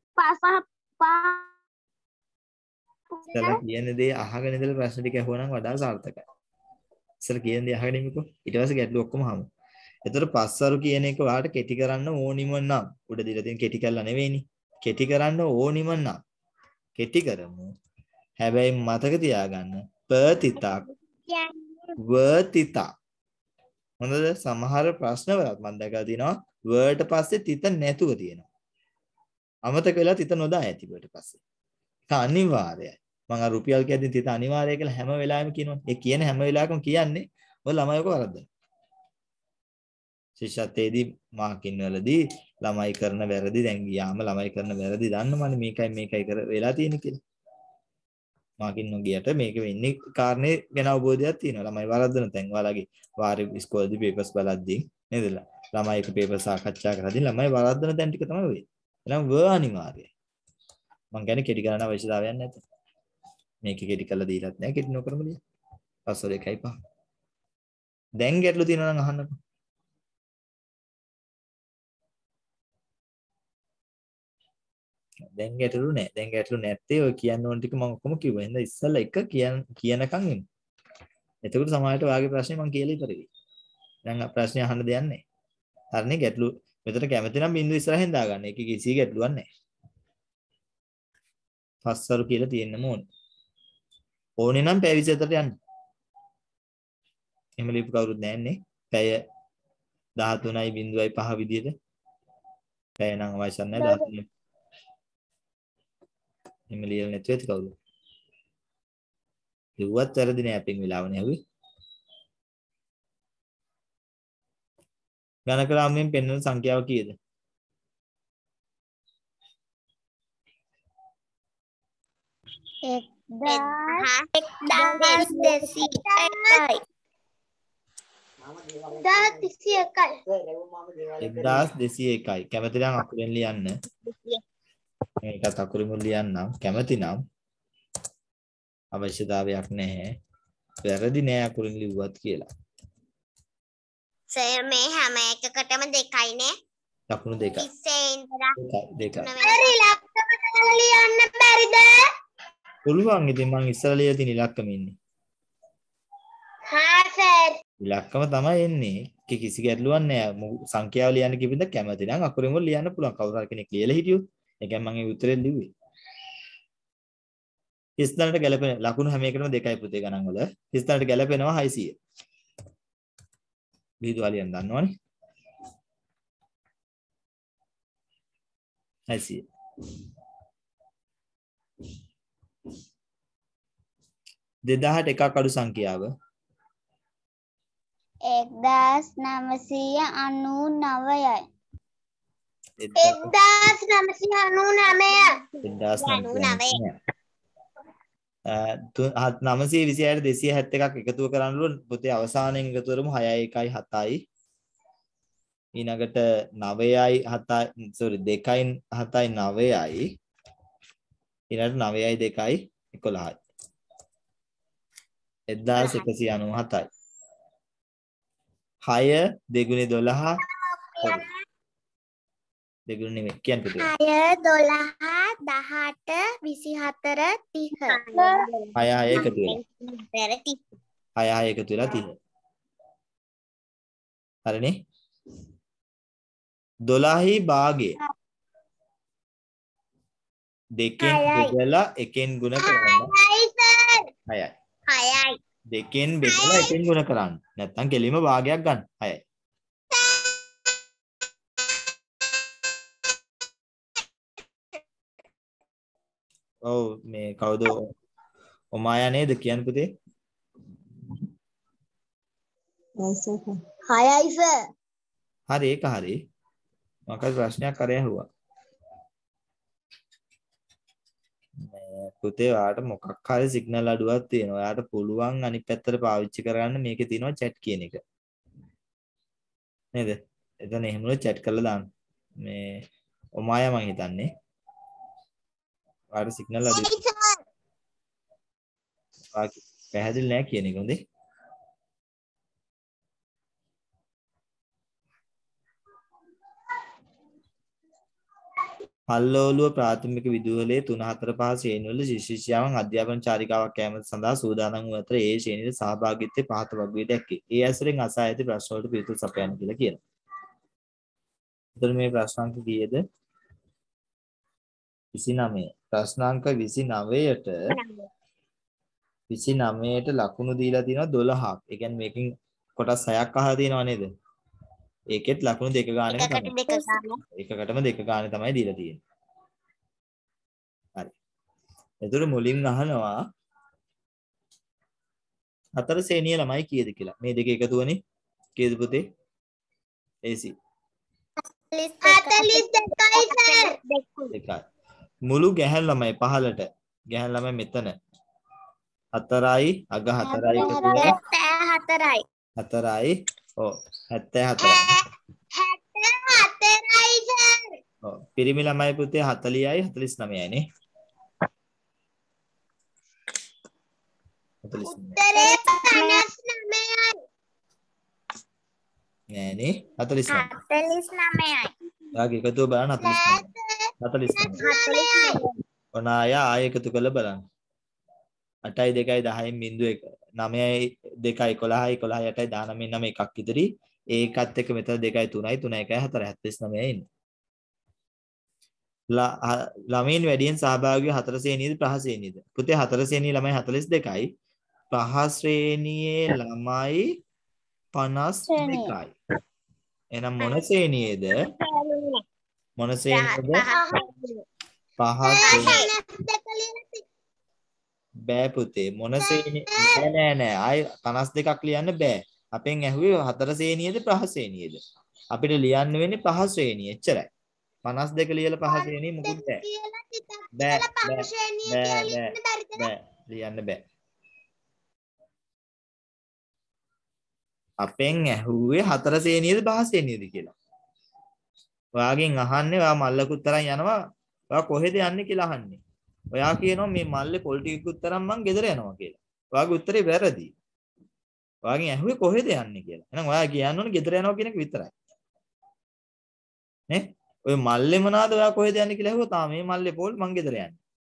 ඉස්සලා කියන දේ අහගෙන ඉඳලා ප්‍රශ්න ටික අහුවනම් වඩා සාර්ථකයි. ඉස්සලා කියන දේ අහගෙන ඉන්නකෝ. ඊට පස්සේ ගැටලු ඔක්කොම හමු. එතකොට පස්වරු කියන එක ඔයාලට කෙටි කරන්න ඕනිම නම් උඩ දීලා තියෙන කෙටි කරලා නෙවෙයිනේ. කෙටි කරන්න ඕනිම නම් කෙටි කරමු. හැබැයි මතක තියාගන්න ප්‍රතිතක් වතිතක්. හොඳද? සමහර ප්‍රශ්නවලත් මම දැකලා තිනවා වර්ඩ් පස්සේ තිත නැතුව තියෙනවා. අමතක වෙලා තිත නොදා ඇති වර්ඩ් පස්සේ. ඒක අනිවාර්යයි. මම අර රුපියල් කියද්දි තිත අනිවාර්යයි කියලා හැම වෙලාවෙම කියනවා. ඒ කියන හැම වෙලාවකම කියන්නේ ඔය ළමයික වරද්දන. ශිෂ්‍යත්වයේදී මාකින් වලදී ළමයි කරන වැරදි දැන් ගියාම ළමයි කරන වැරදි දන්නමනේ මේකයි කර වෙලා තියෙන්නේ කියලා. මාකින් නොගියට මේක වෙන්නේ කාරණේ ගැන අවබෝධයක් තියෙනවා. ළමයි වරද්දන තැන් ඔයාලගේ වාරේ ඉස්කෝලේදී පේපර්ස් බලද්දී නේද? ළමයි එක පේපර් සාකච්ඡා කරද්දී ළමයි වරද්දන තැන් ටික තමයි වෙන්නේ. එහෙනම් ව අනිවාර්යයි. මං කියන්නේ කෙටි කරන්න අවශ්‍යතාවයක් නැත. මේක කෙටි කරලා දීලත් නැහැ කෙටි නොකරම ලිය. පස්වර 1:5. දැන් ගැටලු තියෙනවා නම් අහන්නකෝ. දැන් ගැටලු නැහැ. දැන් ගැටලු නැත්තේ ඔය කියන්න ඕන ටික මම ඔක්කොම කිව්වා. එහෙනම් ඉස්සෙල්ලා එක කියනකම් ඉන්න. එතකොට සමහරවිට ඔයාගේ ප්‍රශ්නේ මම කියලා ඉවරයි. දැන් ප්‍රශ්නේ අහන්න දෙයක් නැහැ. හරිනේ ගැටලු මෙතන කැමති නම් බින්දුව ඉස්සරහින් දාගන්න. ඒක කිසි ගැටලුවක් නැහැ. පස්සරු කියලා තියෙන්නම ඕනේ. ඕනේ නම් පැය 27ට යන්න. එහෙම ලියපු කවුරුත් නැන්නේ. පැය 13.5 විදියට. පැය නම් අවශ්‍ය නැහැ 13. එහෙම ලියලා නැතුව ඇති කවුරු. ලිව්වත් වැරදි නෑ අපෙන් වෙලාවනේ හුයි. ගණක රාමයෙන් පෙන්වන සංඛ්‍යාව කීයද? එකයි. කැමති නම් අකුරෙන් ලියන්න. මේකත් අකුරෙන් ලියන්නම්. කැමති නම් අවශ්‍යතාවයක් නැහැ. වැරදි නෑ අකුරෙන් ලිව්වත් කියලා. සර් මේ හැම එකකටම දෙකයිනේ. ලකුණු දෙකයි. ඉස්සේ ඉඳලා දෙකයි. හරි ඉලක්කම දාලා ලියන්න බැරිද? පුළුවන්. ඉතින් මං ඉස්සරහ ලියලා තියෙන ඉලක්කම ඉන්නේ. හා සර්. ඉලක්කම තමයි එන්නේ. ඒක කිසි ගැටලුවක් නෑ. සංඛ්‍යාව ලියන්න කිව්වද කැමති නම් අකුරෙන් වල ලියන්න පුළුවන්. කවුරු හරි කෙනෙක් ලියලා හිටියොත්. ඒ කියන්නේ මම ඒ උත්තරේ ලිව්වේ. හිස්තැනට ගැලපෙන ලකුණු හැම එකටම දෙකයි පුතේ ගණන් වල. හිස්තැනට ගැලපෙනවා 600. බීදුවාලියෙන් දන්නවනේ. 600. දෙදාහට එකක් අඩු සංඛ්‍යාව 1999යි. 1999. 926ට 271ක් එකතු කරනකොට පුතේ අවසානයෙන් එකතු කරමු 6යි 1යි 7යි ඊළඟට 9යි 7යි sorry 2යි 7යි 9යි ඊළඟට 9යි 2යි 11යි 1197යි 6 දෙගුණේ 12 දෙගුණ නෙමෙයි කියන්න පුතේ 6 12 18 24 30 6 එකතු වෙලා 6 එකතු වෙලා 30 හරිනේ 12යි භාගය දෙකෙන් බෙදලා එකෙන් ගුණ කරන්න 6යි 6යි දෙකෙන් බෙදලා එකෙන් ගුණ කරන්න නැත්නම් කෙලිම භාගයක් ගන්න 6යි ඔව් මේ කවුද ඔමායා නේද කියන්න පුතේ 6යි සර් හරි ඒක හරි මොකක්ද ප්‍රශ්නයක් කරේ ඇහුවා පුතේ ඔයාලට මොකක් හරි සිග්නල් අඩුවක් තියෙනවා ඔයාලට පුළුවන් අනිත් පැත්තට පාවිච්චි කරගන්න මේකේ තියෙනවා chat කියන එක නේද එතන එහෙම නෝ chat කරලා දාන්න මේ ඔමායා මං හිතන්නේ ඔයාලට සිග්නල් අඩුයි පැහැදිලි නෑ කියන එක හොඳේ පල්ලෝලුව ප්‍රාථමික විදුහලේ 3-4-5 ශ්‍රේණිවල ශිෂ්‍යයන් අධ්‍යාපන චාරිකාවක් කැමැති සඳහා සූදානම් වූ අතර ඒ ශ්‍රේණියේ සහභාගීත්වයේ පහත වගුවේ දැක්කේ. ඒ ඇසුරෙන් අසා ඇති ප්‍රශ්න වලට පිළිතුරු සපයන්න කියලා කියනවා. එතකොට මේ ප්‍රශ්නාංක කීයද? 29. ප්‍රශ්නාංක 29ට ලකුණු දීලා තියෙනවා 12ක්. ඒ කියන්නේ මේකෙන් කොටස් 6ක් අහලා තියෙනව නේද? ඒකෙත් ලකුණු දෙක ගානක තමයි. එකකටම දෙක ගාන තමයි දීලා තියෙන්නේ. හරි. එතකොට මුලින් අහනවා හතර ශ්‍රේණිය ළමයි කීයද කියලා. මේ දෙක එකතුවනේ. කීයද පුතේ? AC. 42යි සර්. දෙකයි. මුළු ගැහැණු ළමයි පහලට. ගැහැණු ළමයි මෙතන. 4යි අග 4යි එකතු වෙලා 74යි. 4යි. ඔව් 74යි. 74යි සර්. ඔව් පිරිමි ළමයි පුතේ 40යි 49යි නේ. 49. උත්තරේ 59යි. නෑනේ 49. 49යි. යාගේ එකතුව බලන්න 49. 49. ඔන්න ආය එකතු කරලා බලන්න. 8යි 2යි 10න් බිංදුව 9යි 2යි 11යි 11යි 8යි 19න් 9 එකක් ඉදිරි. ඒකත් එක්ක මෙතන 2යි 3යි 3යි 1යි 4යි 49යි එන්නේ. ළමයින් වැඩියෙන් සහභාගී 4 ශ්‍රේණියේද ප්‍රහ ශ්‍රේණියේද? පුතේ 4 ශ්‍රේණියේ ළමයි 42යි. ප්‍රහ ශ්‍රේණියේ ළමයි 52යි. එහෙනම් මොන ශ්‍රේණියේද? මොන ශ්‍රේණියේද? පහ ශ්‍රේණිය. බෑ පුතේ මොන ශ්‍රේණිය? නෑ ආයි 52ක් ලියන්න බෑ. අපෙන් ඇහුවේ 4 ශ්‍රේණියේද ප්‍රහ ශ්‍රේණියේද? අපිට ලියන්න වෙන්නේ පහ ශ්‍රේණිය. එච්චරයි. 52 ලියලා පහ ශ්‍රේණිය මොකුත් බෑ. බෑ. ලියන්න බෑ. අපෙන් ඇහුවේ 4 ශ්‍රේණියේද පහ ශ්‍රේණියේද කියලා. ඔයාගෙන් අහන්නේ ඔයා මල්ලකුත් තරම් යනවා. ඔයා කොහෙද යන්නේ කියලා අහන්නේ. ඔයා කියනවා මේ මල්ලේ පොල් ටිකකුත් තරම් මං ගෙදර යනවා කියලා. ඔයාගේ උත්තරේ වැරදි. ඔයාගෙන් ඇහුවේ කොහෙද යන්නේ කියලා. එහෙනම් ඔයා කියන්න ඕනේ ගෙදර යනවා කියන එක විතරයි. නේ? ඔය මල්ලේ මොනවාද ඔයා කොහෙද යන්නේ කියලා ඇහුවා. තා මේ මල්ලේ පොල් මං ගෙදර යන්නේ.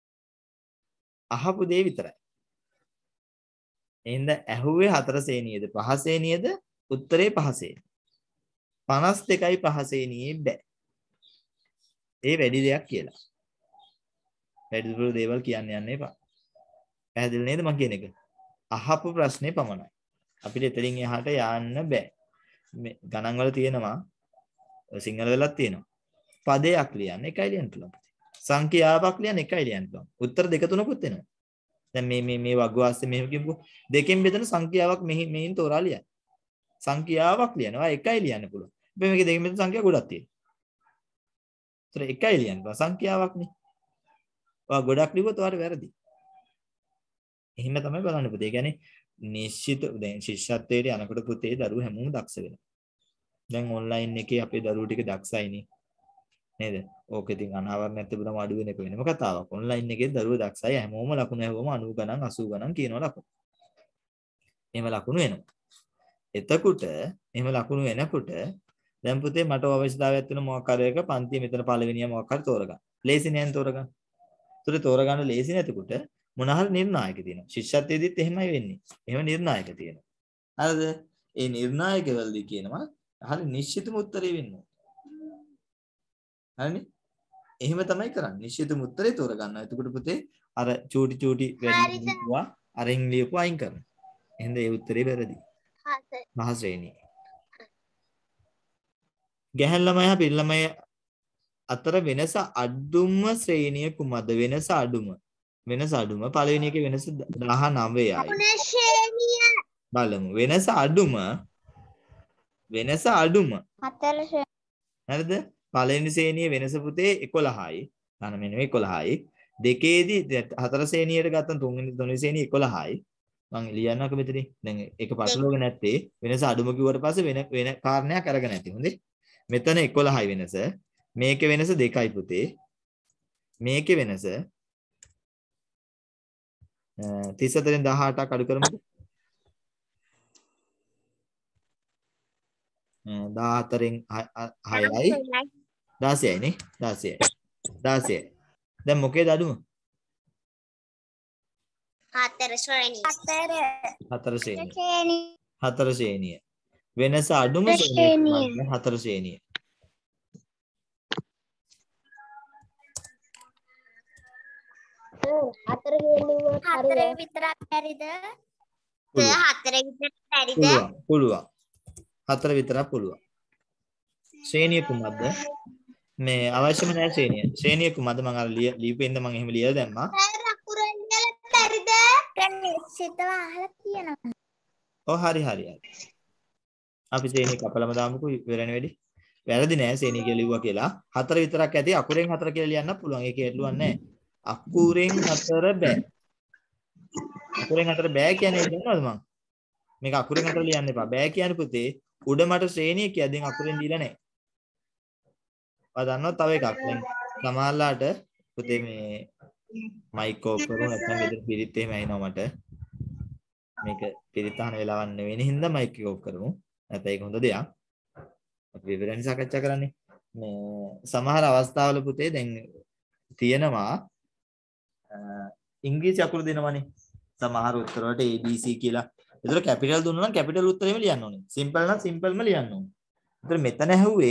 අහපු දේ විතරයි. එහෙනම් ඇහුවේ 4 ශ්‍රේණියේද 5 ශ්‍රේණියේද? උත්තරේ 5 ශ්‍රේණිය. 52යි 5 ශ්‍රේණියේ බෑ. ඒ වැඩි දෙයක් කියලා. වැඩිදුර දේවල් කියන්න යන්න එපා. පැහැදිලි නේද මම කියන එක? අහපු ප්‍රශ්නේ පමණයි. අපිට එතනින් එහාට යන්න බෑ. මේ ගණන් වල තියෙනවා සිංහල වලත් තියෙනවා. පදයක් ලියන්න එකයි ලියන්න පුළුවන්. සංඛ්‍යාවක් ලියන්න එකයි ලියන්න පුළුවන්. උත්තර දෙක තුනකුත් එනවා. දැන් මේ වග්වාස්සේ මෙහෙම කියමුකෝ. දෙකෙන් බෙදෙන සංඛ්‍යාවක් මෙහින් තෝරා ලියන්න. සංඛ්‍යාවක් ලියනවා එකයි ලියන්න පුළුවන්. හැබැයි මේකේ දෙකෙන් බෙදෙන සංඛ්‍යා ගොඩක් තියෙනවා. ඒතර එකයි ලියන්න පුළුවන් සංඛ්‍යාවක්නේ. ඔයා ගොඩක් ලිව්වොත් ඔයාට වැරදි. එහෙම තමයි බලන්න පුතේ. ඒ කියන්නේ නිශ්චිත දැන් ශිෂ්‍යත්වයට යනකොට පුතේ දරුවෝ හැමෝම දක්ෂ වෙනවා. දැන් ඔන්ලයින් එකේ අපේ දරුවෝ ටික දක්ෂයිනේ. නේද? ඕක ඉතින් අනාවරණයක් තිබුණම අඩු වෙන එක වෙනම කතාවක්. ඔන්ලයින් එකේ දරුවෝ දක්ෂයි. හැමෝම ලකුණු හැවම 90 ගණන් 80 ගණන් කියනවා ලකුණු. එහෙම ලකුණු එනවා. එතකොට එහෙම ලකුණු එනකොට දැන් පුතේ මට අවශ්‍යතාවයක් තියෙන මොකක් හරි එක පන්තිය මෙතන පළවෙනිය මොකක් හරි තෝරගන්න. ලේසි නෑන් තෝරගන්න. ඒතර තෝරගන්න ලේසි නැතිකොට මොන හරි නිර්ණායක තියෙනවා. ශිෂ්‍යත්වයේදීත් එහෙමයි වෙන්නේ. එහෙම නිර්ණායක තියෙනවා. හරිද? ඒ නිර්ණායක වලදී කියනවා හරි නිශ්චිතම උත්තරේ වෙන්න ඕන. හරිනේ? එහෙම තමයි කරන්නේ. නිශ්චිතම උත්තරේ තෝරගන්නවා. එතකොට පුතේ අර චූටි වැඩි ලියුවා අරින් ලියපු අයින් කරනවා. එහෙනම් ඒ උත්තරේ වැරදි. මහ ශ්‍රේණිය. ගැහැණු ළමයි හා පිරිමි ළමයි අතර වෙනස අඩුම ශ්‍රේණිය කුමක්ද? වෙනස අඩුම පළවෙනි එකේ වෙනස 19යි. බලමු. වෙනස අඩුම 4 හරිද? පළවෙනි ශ්‍රේණියේ වෙනස පුතේ 11යි. ගන්න මෙන්න 11යි. දෙකේදී 4 ශ්‍රේණියට ගත්තම තුන්වෙනි ශ්‍රේණිය 11යි. මම ලියන්නක මෙතන. දැන් ඒක පටලවග නැත්තේ වෙනස අඩුම කිව්වට පස්සේ වෙන කාරණයක් අරගෙන නැති. හොඳේ. මෙතන 11යි වෙනස. මේකේ වෙනස 2යි පුතේ. මේකේ වෙනස 34න් 18ක් අඩු කරමුද? 14න් 6යි 16යි නේ 16යි. දැන් මොකේද අඩුම? 4 ශ්‍රේණිය. වෙනස අඩුම ශ්‍රේණිය 4 ශ්‍රේණිය. හතරේ විතරක් බැරිද? හතරේ විතරක් බැරිද? පුළුවන්. 4 විතරක් පුළුවන්. ශ්‍රේණිය කුමක්ද? මේ අවශ්‍යම නැහැ ශ්‍රේණිය. ශ්‍රේණිය කුමක්ද? මම අර ලියපෙන්න මම එහෙම ලියලා දැම්මා. අකුරෙන් ලියලා බැරිද? නිශ්චිතව අහලා කියනවා. ඔව් හරි. අපි ශ්‍රේණිය කපලම දාමුකෝ ඉවරනේ වැඩි. වැරදි නෑ ශ්‍රේණිය කියලා ලිව්වා කියලා. 4 විතරක් ඇති. අකුරෙන් 4 කියලා ලියන්න පුළුවන්. ඒකේ ඇටලුවක් නැහැ. අකුරෙන් 4 බෑ. අකුරෙන් 4 බෑ කියන්නේ දන්නවද මං? මේක අකුරෙන් 4 ලියන්න එපා. බෑ කියන්නේ පුතේ උඩ මට ශ්‍රේණිය කියලා දැන් අකුරෙන් දීලා නැහැ. ඔයා දන්නවද තව එකක්? දැන් සමහරලාට පුතේ මේ මයික් ඕෆ් කරුවා නැත්නම් මෙතන පිරිත් එහෙම ඇහෙනවා මට. මේක පිරිත් අහන වෙලාවක් නෙවෙයි හින්දා මයික් එක ඕෆ් කරමු. නැත්නම් ඒක හොඳ දෙයක්. අපි විවරණ සාකච්ඡා කරන්නේ. මේ සමහර අවස්ථාවල පුතේ දැන් තියෙනවා ඉංග්‍රීසි අකුරු දෙනවනේ. සමහර උත්තර වලට ABC කියලා. ඒතර කැපිටල් දුන්නා නම් කැපිටල් උත්තරෙම ලියන්න ඕනේ. සිම්පල් නම් සිම්පල්ම ලියන්න ඕනේ. ඒතර මෙතන ඇහුවේ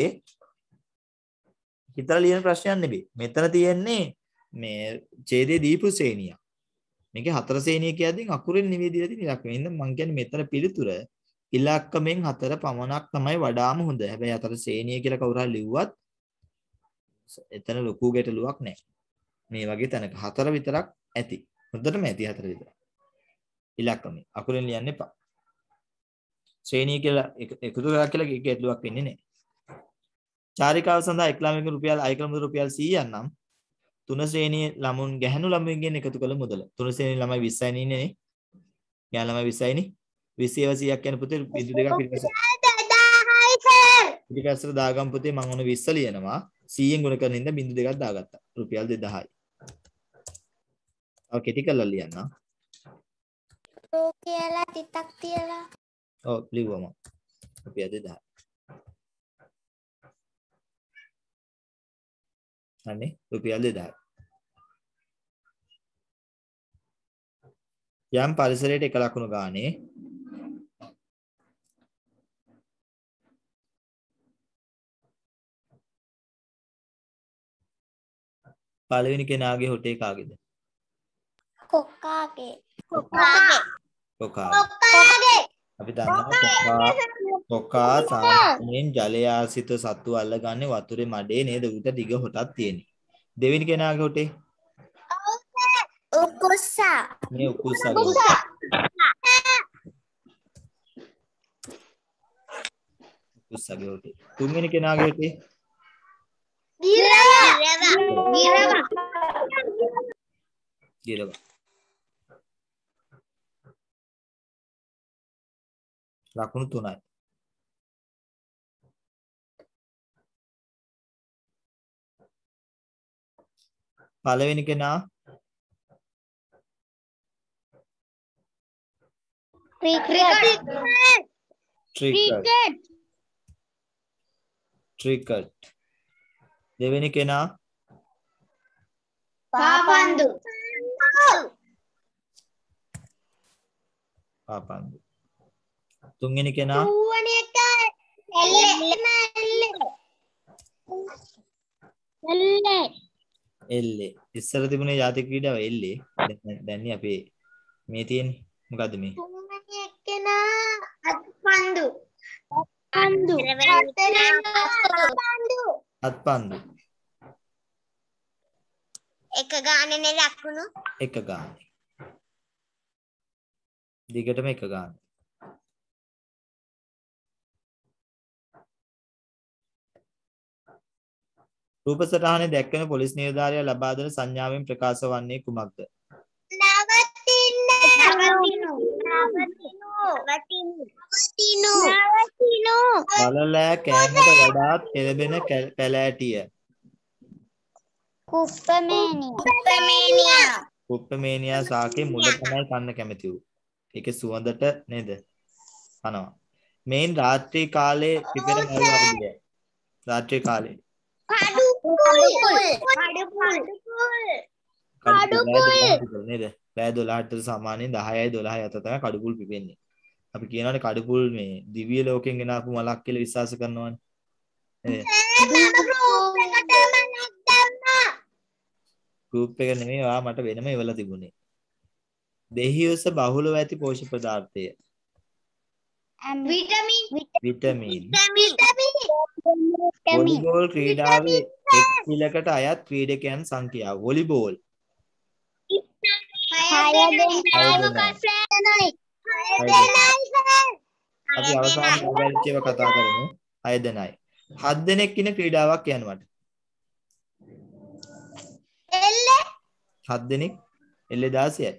හිතලා ලියන ප්‍රශ්නයක් නෙවෙයි. මෙතන තියෙන්නේ මේ ඡේදයේ දීපු ශ්‍රේණිය. මේකේ හතර ශ්‍රේණිය කියද්දී අකුරෙන් නෙවෙයි දීලා තියෙන ඉලක්කම. එහෙනම් මම කියන්නේ මෙතන පිළිතුර ඉලක්කමෙන් 4 පමණක් තමයි වඩාම හොඳ. හැබැයි හතර ශ්‍රේණිය කියලා කවුරු හරි ලිව්වත් එතන ලොකු ගැටලුවක් නැහැ. මේ වගේ තැනක 4 විතරක් ඇති. හොඳටම ඇති 4 විතර. ඉලක්කමෙන් අකුරෙන් ලියන්න එපා. ශ්‍රේණිය කියලා එකතු කරලා කියලා ගැටලුවක් වෙන්නේ නැහැ. චාරිකාව සඳහා එක් ළමයෙකුට රුපියල් අය කළ මුදල රුපියල් 100ක් නම් තුන ශ්‍රේණියේ ළමුන් ගැහැණු ළමයින්ගෙන් එකතු කළ මුදල. තුන ශ්‍රේණියේ ළමයි 20යි නේ. ගැහැණු ළමයි 20යි නේ. 20 100ක් කියන පුතේ බිඳු දෙකක් පිටිපස්සට දාගම් පුතේ මම ඔන්න 20 ලියනවා. 100ෙන් ගුණ කරන හින්දා බිඳු දෙකක් දාගත්තා. රුපියල් 2000යි. ඔව් කෙටි කරලා ලියන්න. ඔව් කියලා තිතක් තියලා. ඔව් ලිව්වම. රුපියල් 2000. අනේ රුපියල් 2000. යම් පරිසරයට එක ලකුණු ගානේ පළවෙනි කෙනාගේ හොටේ කාගේද? කොක්කාගේ. කොකාගේ. අපි දන්නවා කොකා සාමාන්‍යයෙන් ජලය ආශ්‍රිත සත්තු අල්ලගන්නේ වතුරේ මඩේ නේද? උට දිග හොටක් තියෙන්නේ. දෙවෙනි කෙනාගේ හොටේ? උකුස්සා. මේ උකුස්සාගේ. උකුස්සාගේ හොටේ. තුන්වෙනි කෙනාගේ හොටේ? ගිරව. ලකුණු 3යි. පළවෙනි කෙනා ක්‍රිකට්. දෙවෙනි කෙනා පාපන්දු. පාපන්දු. තුන්වෙනි කෙනා තුන්වෙනි එක එල්ලේ. ඉස්සර තිබුණේ ජාතික ක්‍රීඩාව එල්ලේ. දැන් නේ අපේ මේ තියෙන්නේ. මොකද්ද මේ? තුන්වෙනි එක්කෙනා අත්පන්දු. අත්පන්දු. එක ගානේ ලකුණු. එක ගානේ. දිගටම එක ගානේ. රූප සටහනේ දැක්වෙන පොලිස් නිලධාරියා ලබා දෙන සංඥාවෙන් ප්‍රකාශ වන්නේ කුමක්ද? බලලෑ කෑමට වඩාත් එළබෙන පැලෑටිය. කුප්පමේනියා සාකේ මුල තමයි කන්න කැමති වූ. ඒකේ සුවඳට නේද? කනවා. මේන් රාත්‍රී කාලේ පිපෙන මල් වර්ගය. රාත්‍රී කාලේ. කඩුපුල් නේද? පැය 12ට සමානයෙන් 10යි 12යි අතර තමයි කඩුපුල් පිපෙන්නේ. අපි කියනවානේ කඩුපුල් මේ දිව්‍ය ලෝකෙන් ගෙන ආපු මලක් කියලා විශ්වාස කරනවානේ. නේද? ගෲප් එක නෙමෙයි මට වෙනම ඉවලා තිබුණේ. දෙහියොස බහුලව ඇති පෝෂක පදාර්ථය. විටමින්. වොලිබෝල් ක්‍රීඩාවේ එක් පිලකට අයත් ක්‍රීඩකයන් සංඛ්‍යාව. වොලිබෝල් 6 දෙනෙක්. අපි අවසාන පරිච්ඡේදය කතා කරමු. 6 දෙනයි. 7 දෙනෙක් ඉන්න ක්‍රීඩාවක් කියනවාට. 7 දෙනෙක් එල්ලේ 16යි.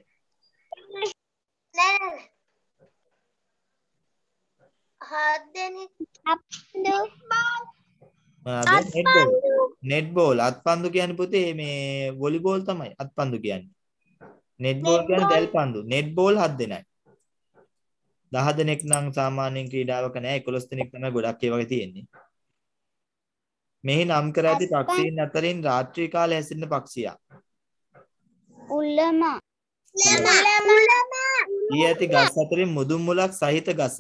නෙට්බෝල් අත්පන්දු කියන්නේ පුතේ මේ වොලිබෝල් තමයි අත්පන්දු කියන්නේ. නෙට්බෝල් කියන්නේ දැල් පන්දු. නෙට්බෝල් 7 දෙනයි. 10 දෙනෙක් නම් සාමාන්‍යයෙන් ක්‍රීඩාවක නෑ 11 දෙනෙක් තමයි ගොඩක් ඒ වගේ තියෙන්නේ. මෙහි නම් කර ඇති පක්ෂීන් අතරින් රාත්‍රී කාලයේ හැසිරෙන පක්ෂියා. උල්ලම. ඊ ඇති ගස් අතරින් මුදුන් මුලක් සහිත ගස.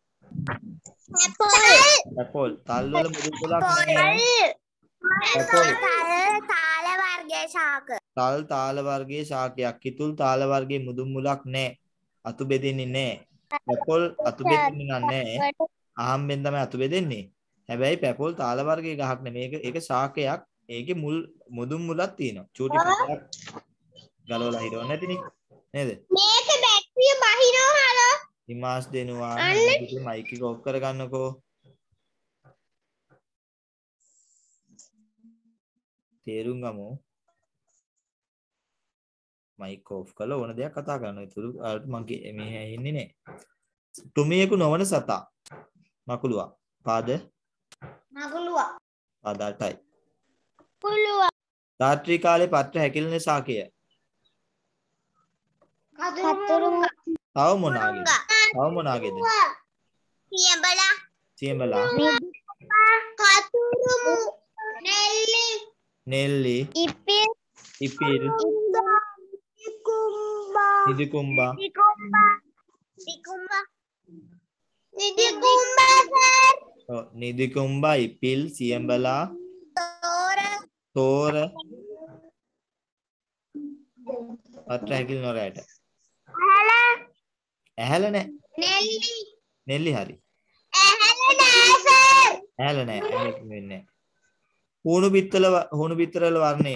ඇපල්. තල් වල මුදුන් මුලක් නැහැ. ඇපල්. තාල වර්ගයේ ශාක. තල් තාල වර්ගයේ ශාකයක්. කිතුල් තාල වර්ගයේ මුදුන් මුලක් නැහැ. අතු බෙදෙන්නේ නැහැ. ඇපල් අතු බෙදෙන්නේ නැහැ. අහම්බෙන් තමයි අතු බෙදෙන්නේ. හැබැයි පැපොල් තාල වර්ගයේ ගහක් නෙමෙයි. ඒක ශාකයක්. ඒකේ මුදුන් මුලක් තියෙනවා. චූටි පොඩක් ගලවලා හිරවන්න නැතිනේ. නේද? මේක බැටරිය බහිනවා හලෝ. හිමාස් දෙනවා. මයික් එක ඔෆ් කරගන්නකෝ. තේරුම් ගමු. මයික් ඔෆ් කරලා ඕන දෙයක් කතා කරනවා. ඒතුළු මම මේ ඇහින්නේ නැහැ. තුමියෙකු නොවන සතා. මකුලුවා. පාද මගුලුවා. පාද 8යි. කුලුවා. රාත්‍රී කාලේ පත්‍ර හැකිලෙන ශාකය. කතුරුමුංග. තව මොනාගේද? තව මොනාගේද? සියඹලා. සියඹලා. කතුරුමු. නෙල්ලි. නෙල්ලි. ඉපිල්. ඉපිල්. නිදිකුම්බා. නිදිකුම්බා. නිදිකුම්බා. නිදිකුම්බා සර්. ඔව් නිදිකුම්බා ඉපිල් සියඹලා තෝර පත්‍ර හැකිලෙන රැට. ඇහැල නැහැ. නෙල්ලි. නෙල්ලි හරි. ඇහැල නෑ සර්. ඇහැල නැහැ. ඇහැල වෙන්නේ නැහැ. හුණු පිටරවල වර්ණය.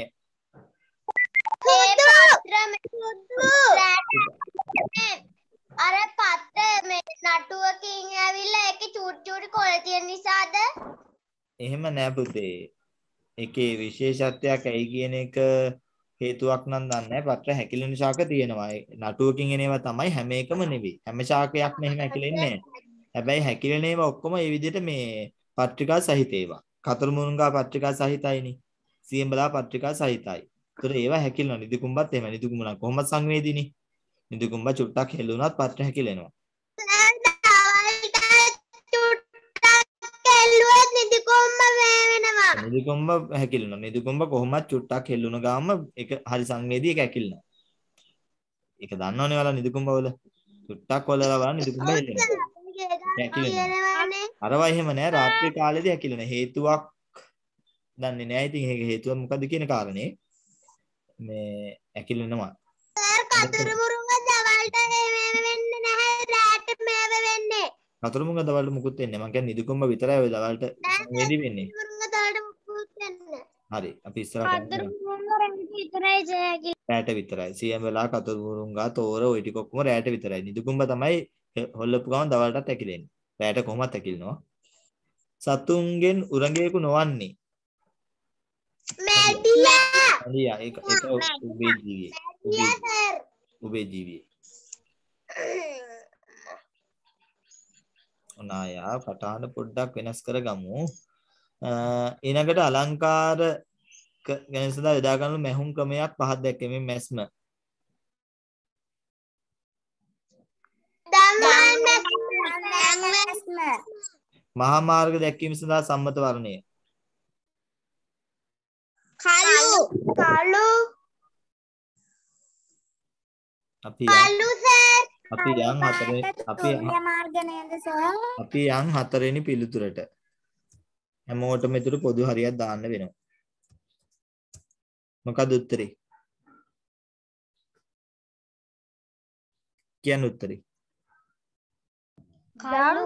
අර පත්ත මේ නටුවකින් ඇවිල්ලා ඒකේ චූටි චූටි කොළ තියෙන නිසාද? එහෙම නෑ පුතේ. ඒකේ විශේෂත්වයක් ඇයි කියන එක හේතුවක් නම් දන්නේ නැහැ. පත්‍ර හැකිලෙන ශාක තියෙනවා. නටුවකින් එන ඒවා තමයි හැම එකම නෙවෙයි. හැම ශාකයක්ම එහෙම හැකිලෙන්නේ නැහැ. හැබැයි හැකිලෙන ඒවා ඔක්කොම මේ විදිහට මේ පත්‍රිකා සහිත ඒවා. කතරමුරුංගා පත්‍රිකා සහිතයිනේ. සියඹලා පත්‍රිකා සහිතයි. ඒතර ඒවා හැකිලෙනවා. නිදිකුම්බත් එහෙම. නිදිකුම්බ කොහොමද සංවේදීනේ? නිදිකුම්බ චුට්ටක් හෙල්ලුණත් පත්‍ර හැකිලෙනවා. නිදිකුම්බ හැකිලෙනවා. නිදිකුම්බ කොහොමද චුට්ටක් හෙල්ලුණ ගාම ඒක හරි සංවේදී ඒක හැකිලෙනවා. ඒක දන්නවනේ ඔයාලා නිදිකුම්බ වල චුට්ටක් වලලා බලන්න නිදිකුම්බ හැකිලෙනවා. අරවා එහෙම නෑ. රාත්‍රී කාලේදී හැකිලෙන හේතුවක් දන්නේ නෑ. ඉතින් ඒක හේතුව මොකද්ද කියන කාරණේ මේ හැකිලෙනවා. කතරමුරුංග දවල්ට වෙන්නේ නැහැ. රාත් මේව වෙන්නේ. කතරමුරුංග දවල්ට මුකුත් වෙන්නේ නැහැ. මං කියන්නේ නිදිකුම්බ විතරයි ඔය දවල්ට සංවේදී වෙන්නේ. හරි අපි ඉස්සරහට රැට විතරයි. සියඹලා කතරමුරුංගා තෝර ওই ටික ඔක්කොම රැට විතරයි. නිදුකුම්බ තමයි හොල්ලපු ගමන් දවල්ටත් ඇකිලෙන්නේ. රැට කොහොමත් ඇකිලනවා. සතුන්ගෙන් උරගේකු නොවන්නේ. මැඩියා. ඒක උබේ ජීවිය. උබේ ජීවිය. ඔනායා පටාන පොඩ්ඩක් වෙනස් කරගමු. ඊළඟට අලංකාර ගැන සදා යොදා ගන්න මැහුම් ක්‍රමයක් පහක් දැක්කෙමින් මැස්ම. මහා මාර්ග දැක්වීම සඳහා සම්මත වර්ණය. කළු. අපි යන් හතරවෙනි පිළිතුරට. හැමෝටම මෙතන පොදු හරියක් දාන්න වෙනවා. මොකද උත්තරේ? කියන්න උත්තරේ. කළු.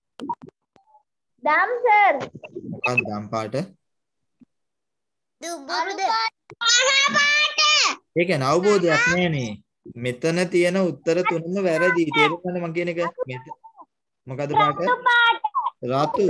දම් සර්. මොකක්ද දම් පාට? දුබුරුද. මහා පාට. ඒ කියන්නේ අවබෝධයක් නෑනේ. මෙතන තියෙන උත්තර තුනම වැරදි. තේරුණාද මම කියන එක? මොකද පාට? රතු.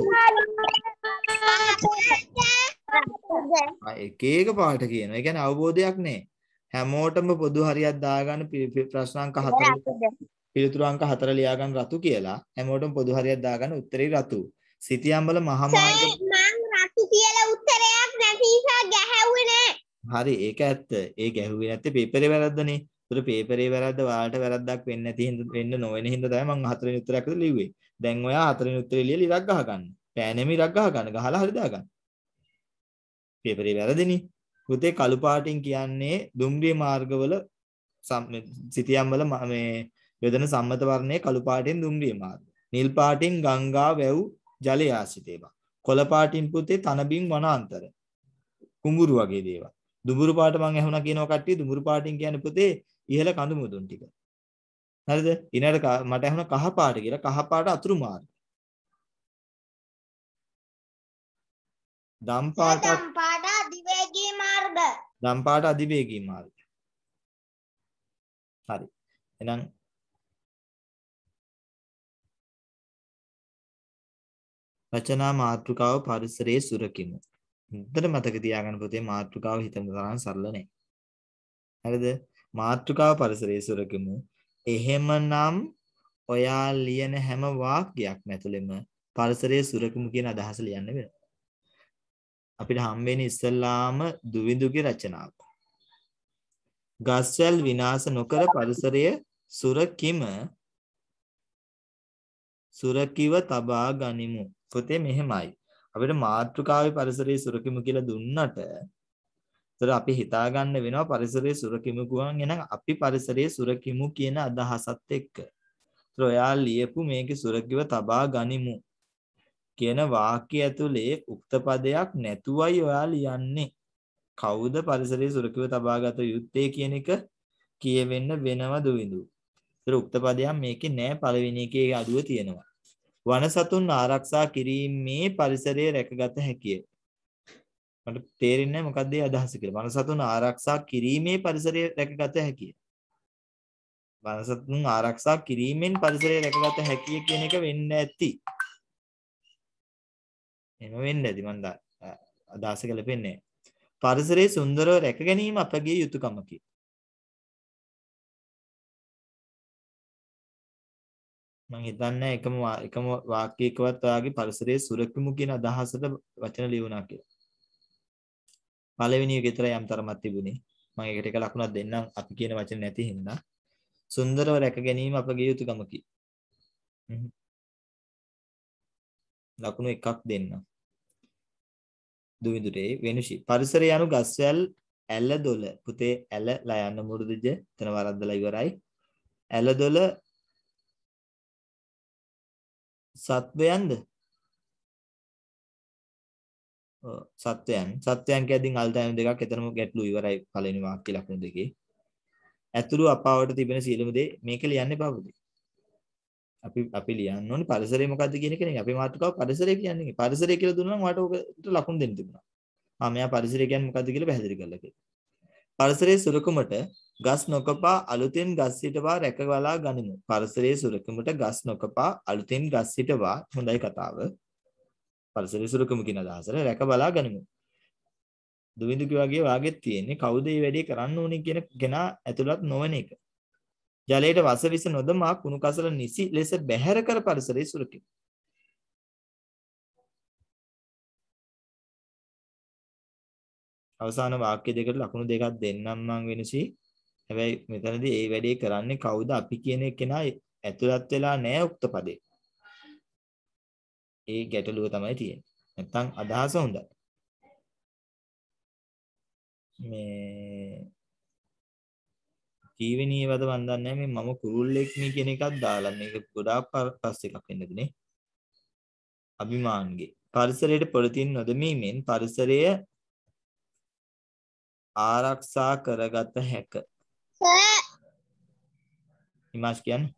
එක එක පාට කියනවා. ඒ කියන්නේ අවබෝධයක් නෑ. හැමෝටම පොදු හරියක් දාගන්න ප්‍රශ්නාංක 4 පිළිතුරු අංක 4 ලියා ගන්න රතු කියලා. හැමෝටම පොදු හරියක් දාගන්න උත්තරේ රතු. සිටියම්බල මහා මාර්ග මං රතු කියලා උත්තරයක් නැති නිසා ගැහැව්වේ නෑ. හරි ඒක ඇත්ත. ඒ ගැහුවේ නැත්තේ පේපරේ වැරද්දනේ. ඒතර පේපරේ වැරද්ද ඔයාලට වැරද්දක් වෙන්නේ නැති හින්දා වෙන්න නොවන හින්දා තමයි මං 4 වෙනි උත්තරයක් අද ලිව්වේ. දැන් ඔයා 4 වෙනි උත්තරේ ලියලා ඉරක් ගහ ගන්න. පෑනෙම ඉරක් ගහ ගන්න. ගහලා හරි දාගන්න. පේපරේ වැරදිනේ. පුතේ කළු පාටින් කියන්නේ දුම්රිය මාර්ගවල සිටියම් වල මේ යොදන සම්මත වර්ණයේ කළු පාටින් දුම්රිය මාර්ග. නිල් පාටින් ගංගා වැව් ජලය ආශ්‍රිත ඒවා. කොළ පාටින් පුතේ තනබිම් වනාන්තර. කුඹුරු වගේ දේවල්. දුඹුරු පාට මම ඇහුණා කියනවා කට්ටිය දුඹුරු පාටින් කියන්නේ පුතේ ඉහළ කඳු මුදුන් ටික. හරිද? ඊළඟට මට ඇහුණා කහ පාට කියලා. කහ පාට අතුරු මාර්ග. දම් පාට අධිවේගී මාර්ග. දම් පාට අධිවේගී මාර්ග. හරි. එහෙනම් රචනා මාතෘකාව පරිසරයේ සුරකිමු. හොඳට මතක තියාගන්න පුතේ මාතෘකාව හිතන තරම් සරල නෑ. හරිද? මාතෘකාව පරිසරයේ සුරකිමු. එහෙමනම් ඔයා ලියන හැම වාක්‍යයක්ම ඇතුළෙම පරිසරයේ සුරකිමු කියන අදහස ලියන්න වෙනවා. අපිට හම් වෙන්නේ ඉස්සල්ලාම දුවිඳුගේ රචනාව. ගස්වැල් විනාශ නොකර පරිසරය සුරකිව තබා ගනිමු. පුතේ මෙහෙමයි. අපිට මාතෘකාවේ පරිසරයේ සුරකිමු කියලා දුන්නට ඒතර අපි හිතා ගන්න වෙනවා පරිසරයේ සුරකිමු ගුවන් එන අපි පරිසරයේ සුරකිමු කියන අදහසත් එක්ක. ඒතර ඔයා ලියපු මේකේ සුරකිව තබා ගනිමු කියන වාක්‍ය ඇතුලේ උක්ත පදයක් නැතුවයි ඔයා ලියන්නේ. කවුද පරිසරයේ සුරකිව තබාගත යුත්තේ කියන එක කියවෙන්න වෙනව දුවිඳු. ඒතර උක්ත පදයක් මේකේ නෑ පළවෙනි එකේ අඩුව තියෙනවා. වනසතුන් ආරක්ෂා කිරීමේ පරිසරය රැකගත හැකිය. මට තේරෙන්නේ නැහැ මොකක්ද ඒ අදහස කියලා. වනසතුන් ආරක්ෂා කිරීමේ පරිසරය රැකගත හැකිය. වනසතුන් ආරක්ෂා කිරීමෙන් පරිසරය රැකගත හැකිය කියන එක වෙන්න ඇති. එහෙම වෙන්න ඇති මන්ද අදහස ගැලපෙන්නේ. පරිසරයේ සුන්දරව රැක ගැනීම අපගේ යුතුයකමකි. මම හිතන්නේ එකම වාක්‍යයකවත් ඔයාගේ පරිසරයේ සුරකිමු කියන අදහසට වචන ලියුණා කියලා. පළවෙනි එක විතරයි යම් තරමක් තිබුණේ. මම ඒකට එක ලකුණක් දෙන්නම් අපි කියන වචන නැති හින්දා. සුන්දරව රැක ගැනීම අපගේ යුතුයකමකි. ලකුණු එකක් දෙන්නම්. දුවිඳුරේ වෙනුෂි පරිසරය යනු ගස්වැල් ඇල දොල පුතේ ඇලලා යන මුරුදුජ එතන වරද්දලා ඉවරයි. ඇල දොල සත්වයන්ද? සත්වයන් කියද්දී අල්දායන දෙකක් එතනම ගැටලු ඉවරයි පළවෙනි වාක්‍ය ලක්ෂණ දෙකේ. ඇතුළු අපාවට තිබෙන සියලුම දේ මේක ලියන්න එපා පුතේ. අපි ලියන්න ඕනේ පරිසරය මොකද්ද කියන එක නෙවෙයි. අපේ මාතෘකාව පරිසරය කියන්නේ. පරිසරය කියලා දුන්නා නම් ඔයාලට ඔකට ලකුණු දෙන්න තිබුණා. මෙයා පරිසරය කියන්නේ මොකද්ද කියලා පැහැදිලි කරලා කියලා. පරිසරයේ සුරකුමට ගස් නොකපා අලුතෙන් ගස් සිටවා රැකවලා ගනිමු. පරිසරයේ සුරකුමට ගස් නොකපා අලුතෙන් ගස් සිටවා හොඳයි කතාව. පරිසරයේ සුරකුම කියන අදහසට රැකබලා ගනිමු. දුවිඳුකි වගේ වාගෙත් තියෙන්නේ කවුද මේ වැඩේ කරන්න ඕනේ කියන කෙනා ඇතුළත් නොවන එක. ජලයට වසවිස නොදමා කුණු කසල නිසි ලෙස බැහැර කර පරිසරයේ සුරකිමු. අවසාන වාක්‍ය දෙකට ලකුණු දෙකක් දෙන්නම් මං වෙනසි. හැබැයි මෙතනදී මේ වැඩේ කරන්නේ කවුද අපි කියන කෙනා ඇතුළත් වෙලා නැහැ උක්ත පදේ. ඒ ගැටලුව තමයි තියෙන්නේ. නැත්තම් අදහස හොඳයි. මේ කීවෙනි වද මන් දන්නේ නැහැ මේ මම කුරුල්ලෙක් නේ කියන එකක් දාලා මේක ගොඩාක් පස්සේ එකක් වෙන්නද නේ. අභිමාන්ගේ පරිසරයට පොලිතින් නොදමීමෙන් පරිසරය ආරක්ෂා කරගත හැක. හිමාස් කියන්නේ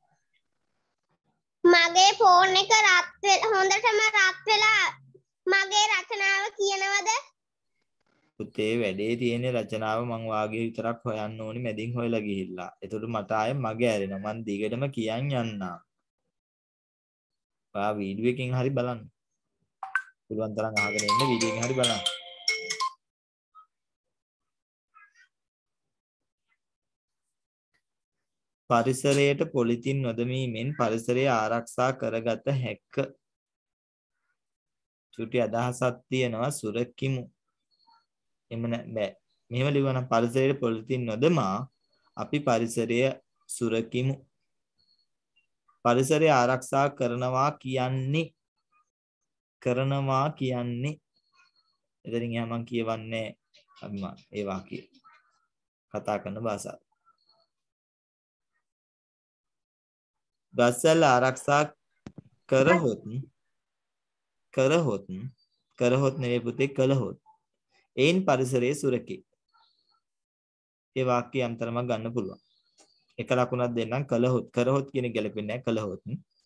මගේ ෆෝන් එක හොඳටම රත් වෙලා මගේ රචනාව කියනවද? පුතේ වැඩේ තියෙන රචනාව මං වාගේ විතරක් හොයන්න ඕනි මැදින් හොයලා ගිහිල්ලා. එතකොට මට ආයේ මගේ ඇරෙනවා. මං දිගටම කියන් යන්නම්. ඔයා වීඩියෝ එකකින් හරි බලන්න. පුළුවන් තරම් අහගෙන ඉන්න වීඩියෝ එකකින් හරි බලන්න. පරිසරයට පොලිතින් නොදමීමෙන් පරිසරය ආරක්ෂා කරගත හැක. චුටි අදහසක් තියෙනවා සුරකිමු. එමන බෑ. මෙහෙම ලියවනම් පරිසරයට පොලිතින් නොදමා අපි පරිසරය සුරකිමු. පරිසරය ආරක්ෂා කරනවා කියන්නේ එතනින් එහා මම කියවන්නේ අම්මා ඒ වාක්‍ය කතා කරන භාෂාව. ගස්වැල් ආරක්ෂා කරහොත් නෙවෙයි පුතේ කළහොත් එයින් පරිසරයේ සුරකේ. ඒ වාක්‍ය යම්තරමක් ගන්න පුළුවන්. එක ලකුණක් දෙන්නම් කළහොත් කරහොත් කියන එක ගැලපෙන්නේ නැහැ කළහොත්.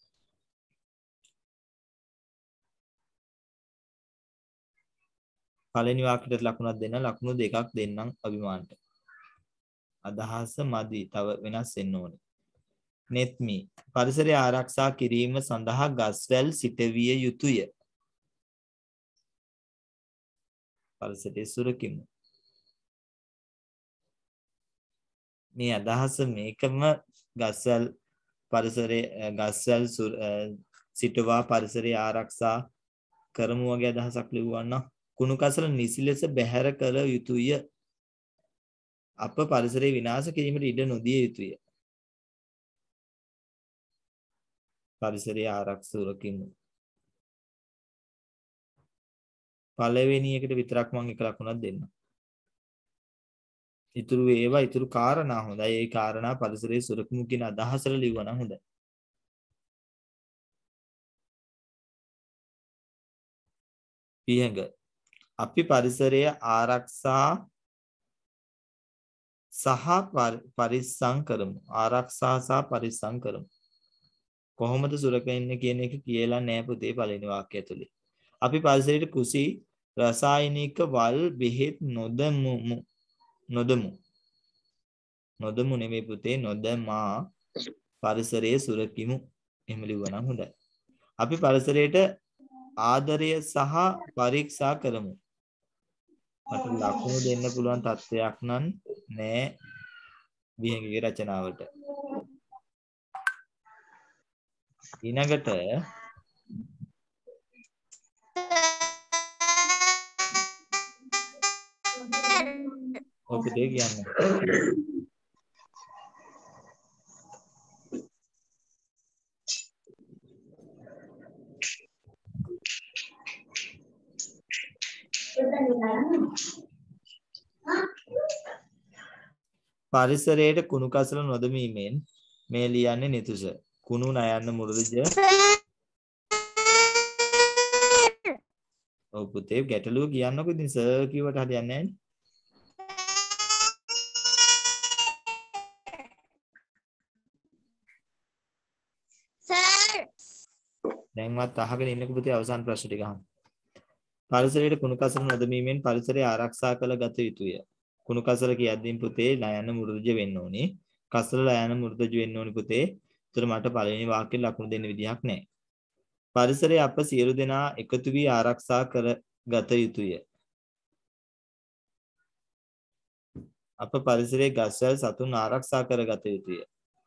පළවෙනි වාක්‍යයට ලකුණක් දෙන්න ලකුණු දෙකක් දෙන්නම් අභිමානට. අදහස මදි තව වෙනස් වෙන්න ඕනේ. netmi පරිසරය ආරක්ෂා කිරීම සඳහා ගස්වැල් සිටවිය යුතුය. පරිසරය සුරකිමු. මේ අදහස මේකම ගස්වැල් සිටවා පරිසරය ආරක්ෂා කරමු වගේ අදහසක් ලියවන්න. කුණු කසල නිසි ලෙස බැහැර කළ යුතුය. අප පරිසරය විනාශ කිරීමට ඉඩ නොදිය යුතුය. පරිසරය ආරක්ෂා කරමු. පළවෙනි එකට විතරක් මම එක ලකුණක් දෙන්නම්. ඉතුරු කාරණා හොඳයි. ඒ කාරණා පරිසරයේ සුරකිමු කියන අදහසට ලියවනම් හොඳයි. ඊළඟ අපි පරිසරය ආරක්ෂා සහ පරිස්සම් කරමු. ආරක්ෂා සහ පරිස්සම් කරමු. කොහොමද සුරකෙන්නේ කියන එක කියලා නෑ පුතේ පළවෙනි වාක්‍යය ඇතුලේ. අපි පරිසරයට කුසි රසායනික වල් බෙහෙත් නොදමු නෙමෙයි පුතේ නොදමා පරිසරයේ සුරකිමු. එහෙම ලිව්වනම් හොඳයි. අපි පරිසරයට ආදරය සහ පරීක්ෂා කරමු. මට ලකුණු දෙන්න පුළුවන් තත්ත්වයක් නම් නෑ විහංගගේ රචනාවට. ඊළඟට ඔබට කියන්න. පරිසරයට කුණු කසල නොදමීමෙන් මේ ලියන්නේ නිතුස. කුණු නයන්න මුරුදජ. ඔව් පුතේ ගැටලුව කියන්නකො ඉතින් සර් කිව්වට හරියන්නේ නැහැ. සර් දැන්වත් අහගෙන ඉන්නකො පුතේ අවසාන ප්‍රශ්න ටික අහන්න. පරිසරයට කුණු කසල නොදමීමෙන් පරිසරය ආරක්ෂා කළ ගත යුතුය. කුණු කසල කියද්දීන් පුතේ ලයන මුරුදජ වෙන්න ඕනේ. කසල ලයන මුරුදජ වෙන්න ඕනේ පුතේ. ඒතර මට පළවෙනි වාක්‍යෙ ලකුණු දෙන්න විදිහක් නැහැ. පරිසරය අප සියලු දෙනා එකතු වී ආරක්ෂා කර ගත යුතුය. අප පරිසරයේ ගස්වැල් සතුන් ආරක්ෂා කර ගත යුතුය.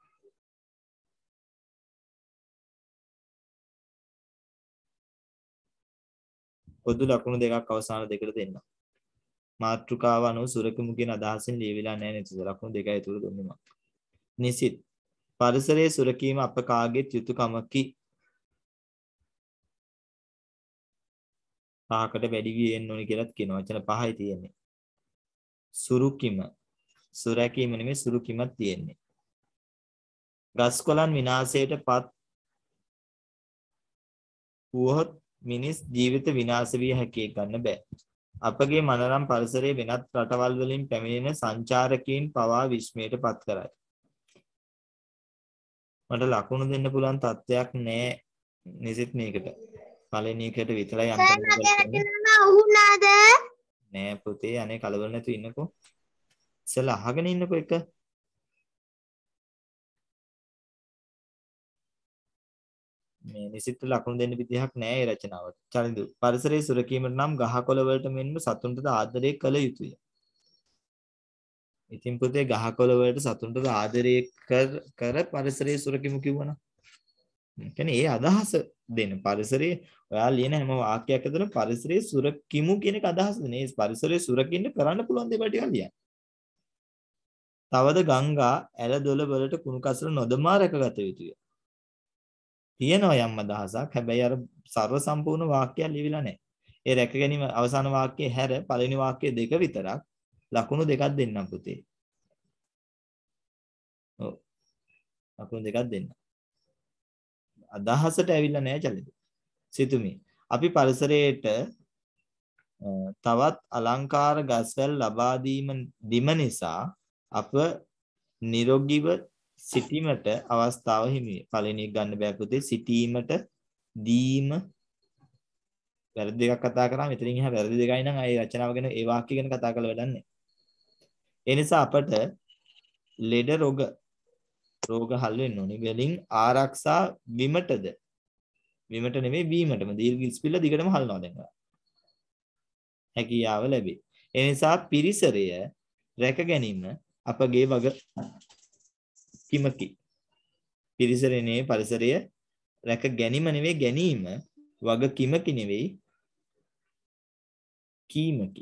පොදු ලකුණු දෙකක් අවසාන දෙකට දෙන්න. මාතෘකාව අනුව සුරකිමු කියන අදහසින් ලියවිලා නැහැ නේද? ලකුණු දෙකයි තුරු දුන්නේ මම. නිසිත් පරිසරයේ සුරකීම අප කාගේත් යුතුයකමකි. පහකට වැඩි වී එන්න ඕනි කියලාත් කියන වචන පහයි තියෙන්නේ. සුරුකිම සුරකීම නෙමෙයි සුරුකිමක් තියෙන්නේ. ගස්කොළන් විනාශයට පත් වුවහොත් මිනිස් ජීවිත විනාශ විය හැකි ගන්න බෑ. අපගේ මනරම් පරිසරයේ වෙනත් රටවල් වලින් පැමිණෙන සංචාරකයන් පවා විස්මයට පත් කරයි. මට ලකුණු දෙන්න පුළුවන් තත්ත්වයක් නෑ නිසිත් මේකට. පළවෙනි එකට විතරයි නෑ පුතේ අනේ කලබල නැතුව ඉන්නකෝ. ඉස්සෙල්ලා අහගෙන ඉන්නකෝ එක. මේ නිසිත් ලකුණු දෙන්න විදිහක් නෑ ඒ රචනාවට. චලිදු පරිසරයේ සුරකීමට නම් ගහකොළ වලට මෙන්ම සතුන්ටද ආදරය කළ යුතුය. ඉතින් පුතේ ගහකොළ වලට සතුන්ටද ආදරය කර පරිසරයේ සුරකීමු කිව්වනම්. කියන්නේ ඒ අදහස දෙන්න. පරිසරයේ ඔයා ලියන හැම වාක්‍යයක් ඇතුළේ පරිසරයේ සුරකීමු කියන එක අදහස දෙන්නේ. මේ පරිසරයේ සුරකින්න කරන්න පුළුවන් දේවල් ටිකක් ලියන්න. තවද ගංගා ඇල දොළ වලට කුණු කසල නොදමා රැකගත යුතුය. තියෙනවා යම් අදහසක්. හැබැයි අර සර්ව සම්පූර්ණ වාක්‍යයක් ලියවිලා නැහැ. ඒ රැක ගැනීම අවසාන වාක්‍යයේ හැර පළවෙනි වාක්‍ය දෙක විතරක් ලකුණු දෙකක් දෙන්නම් පුතේ. ඔව්. ලකුණු දෙකක් දෙන්න. අදහසට ඇවිල්ලා නැහැ චලිත. සිතුමි. අපි පරිසරයේට තවත් අලංකාර ගස්වැල් ලබා දීම නිසා අප නිරෝගීව සිටීමට අවස්ථාව හිමි වේ. පළවෙනි එක ගන්න බෑ පුතේ. සිටීමට දීම වැරදි දෙකක් කතා කරා. මෙතනින් එහා වැරදි දෙකයි නම් අය රචනාව ගැන ඒ වාක්‍ය ගැන කතා කරලා වැඩක් නැහැ. ඒ නිසා අපට ලෙඩ රෝග හල් වෙන්න ඕනේ. වලින් ආරක්ෂා වීමටද වීමට නෙමෙයි බීමටම දීර්ඝ ඉස්පිල්ල දිගටම හල්නවා දැන්. හැකියාව ලැබේ. ඒ නිසා පිරිසරය රැක ගැනීම අපගේ වගකීමකි. පිරිසරේ පරිසරය රැක ගැනීම නෙවෙයි ගැනීම වගකීමකි නෙවෙයි කීමකි.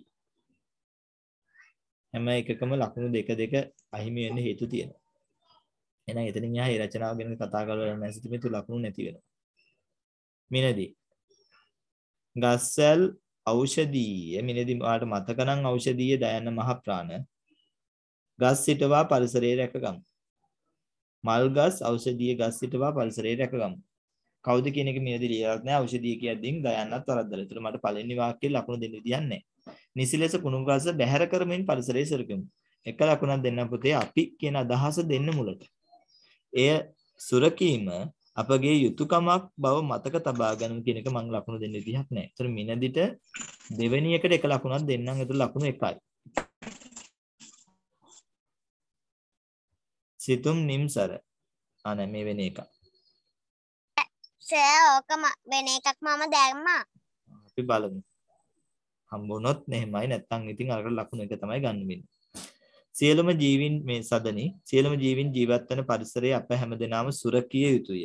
හැම එකකම ලකුණු දෙක අහිමි වෙන්න හේතු තියෙනවා. එහෙනම් එතනින් එහා මේ රචනාව ගැන කතා කරලා නැහැ සිටීමේ තු ලකුණු නැති වෙනවා. මිනදී ගස්වැල් ඖෂධීය මිනදී ඔයාලට මතක නම් ඖෂධීය දයන්න මහ ප්‍රාණ ගස් සිටවා පරිසරයේ රැකගමු. මල් ගස් ඖෂධීය ගස් සිටවා පරිසරයේ රැකගමු. කවුද කියන එක මිනදී ලියලත් නැහැ. ඖෂධීය කියද්දී දයන්නත් වරද්දලා. ඒතර මට පළවෙනි වාක්‍යයේ ලකුණු දෙන්න විදියක් නැහැ. නිසිලෙස කුණු ගස බැහැර කරමින් පරිසරයේ සුරකමු. එක ලකුණක් දෙන්න පුතේ අපි කියන අදහස දෙන්න මුලට. එය සුරකීම අපගේ යුතුයකමක් බව මතක තබා ගන්න කියන එක මම ලකුණු දෙන්න විදිහක් නැහැ. ඒතර මිනදිට දෙවෙනි එකට එක ලකුණක් දෙන්නම්. ඒතර ලකුණු 1යි. සිතුම් නිම්සර. නෑ මේ වෙන එක. සර් ඕක වෙන එකක් මම දැම්මා. අපි බලමු. හම්බුනොත් එහෙමයි නැත්නම් ඉතින් අරකට ලකුණු එක තමයි ගන්න වෙන්නේ. සියලුම ජීවීන් මේ සදනි සියලුම ජීවීන් ජීවත් වන පරිසරයේ අප හැමදෙනාම සුරකිය යුතුය.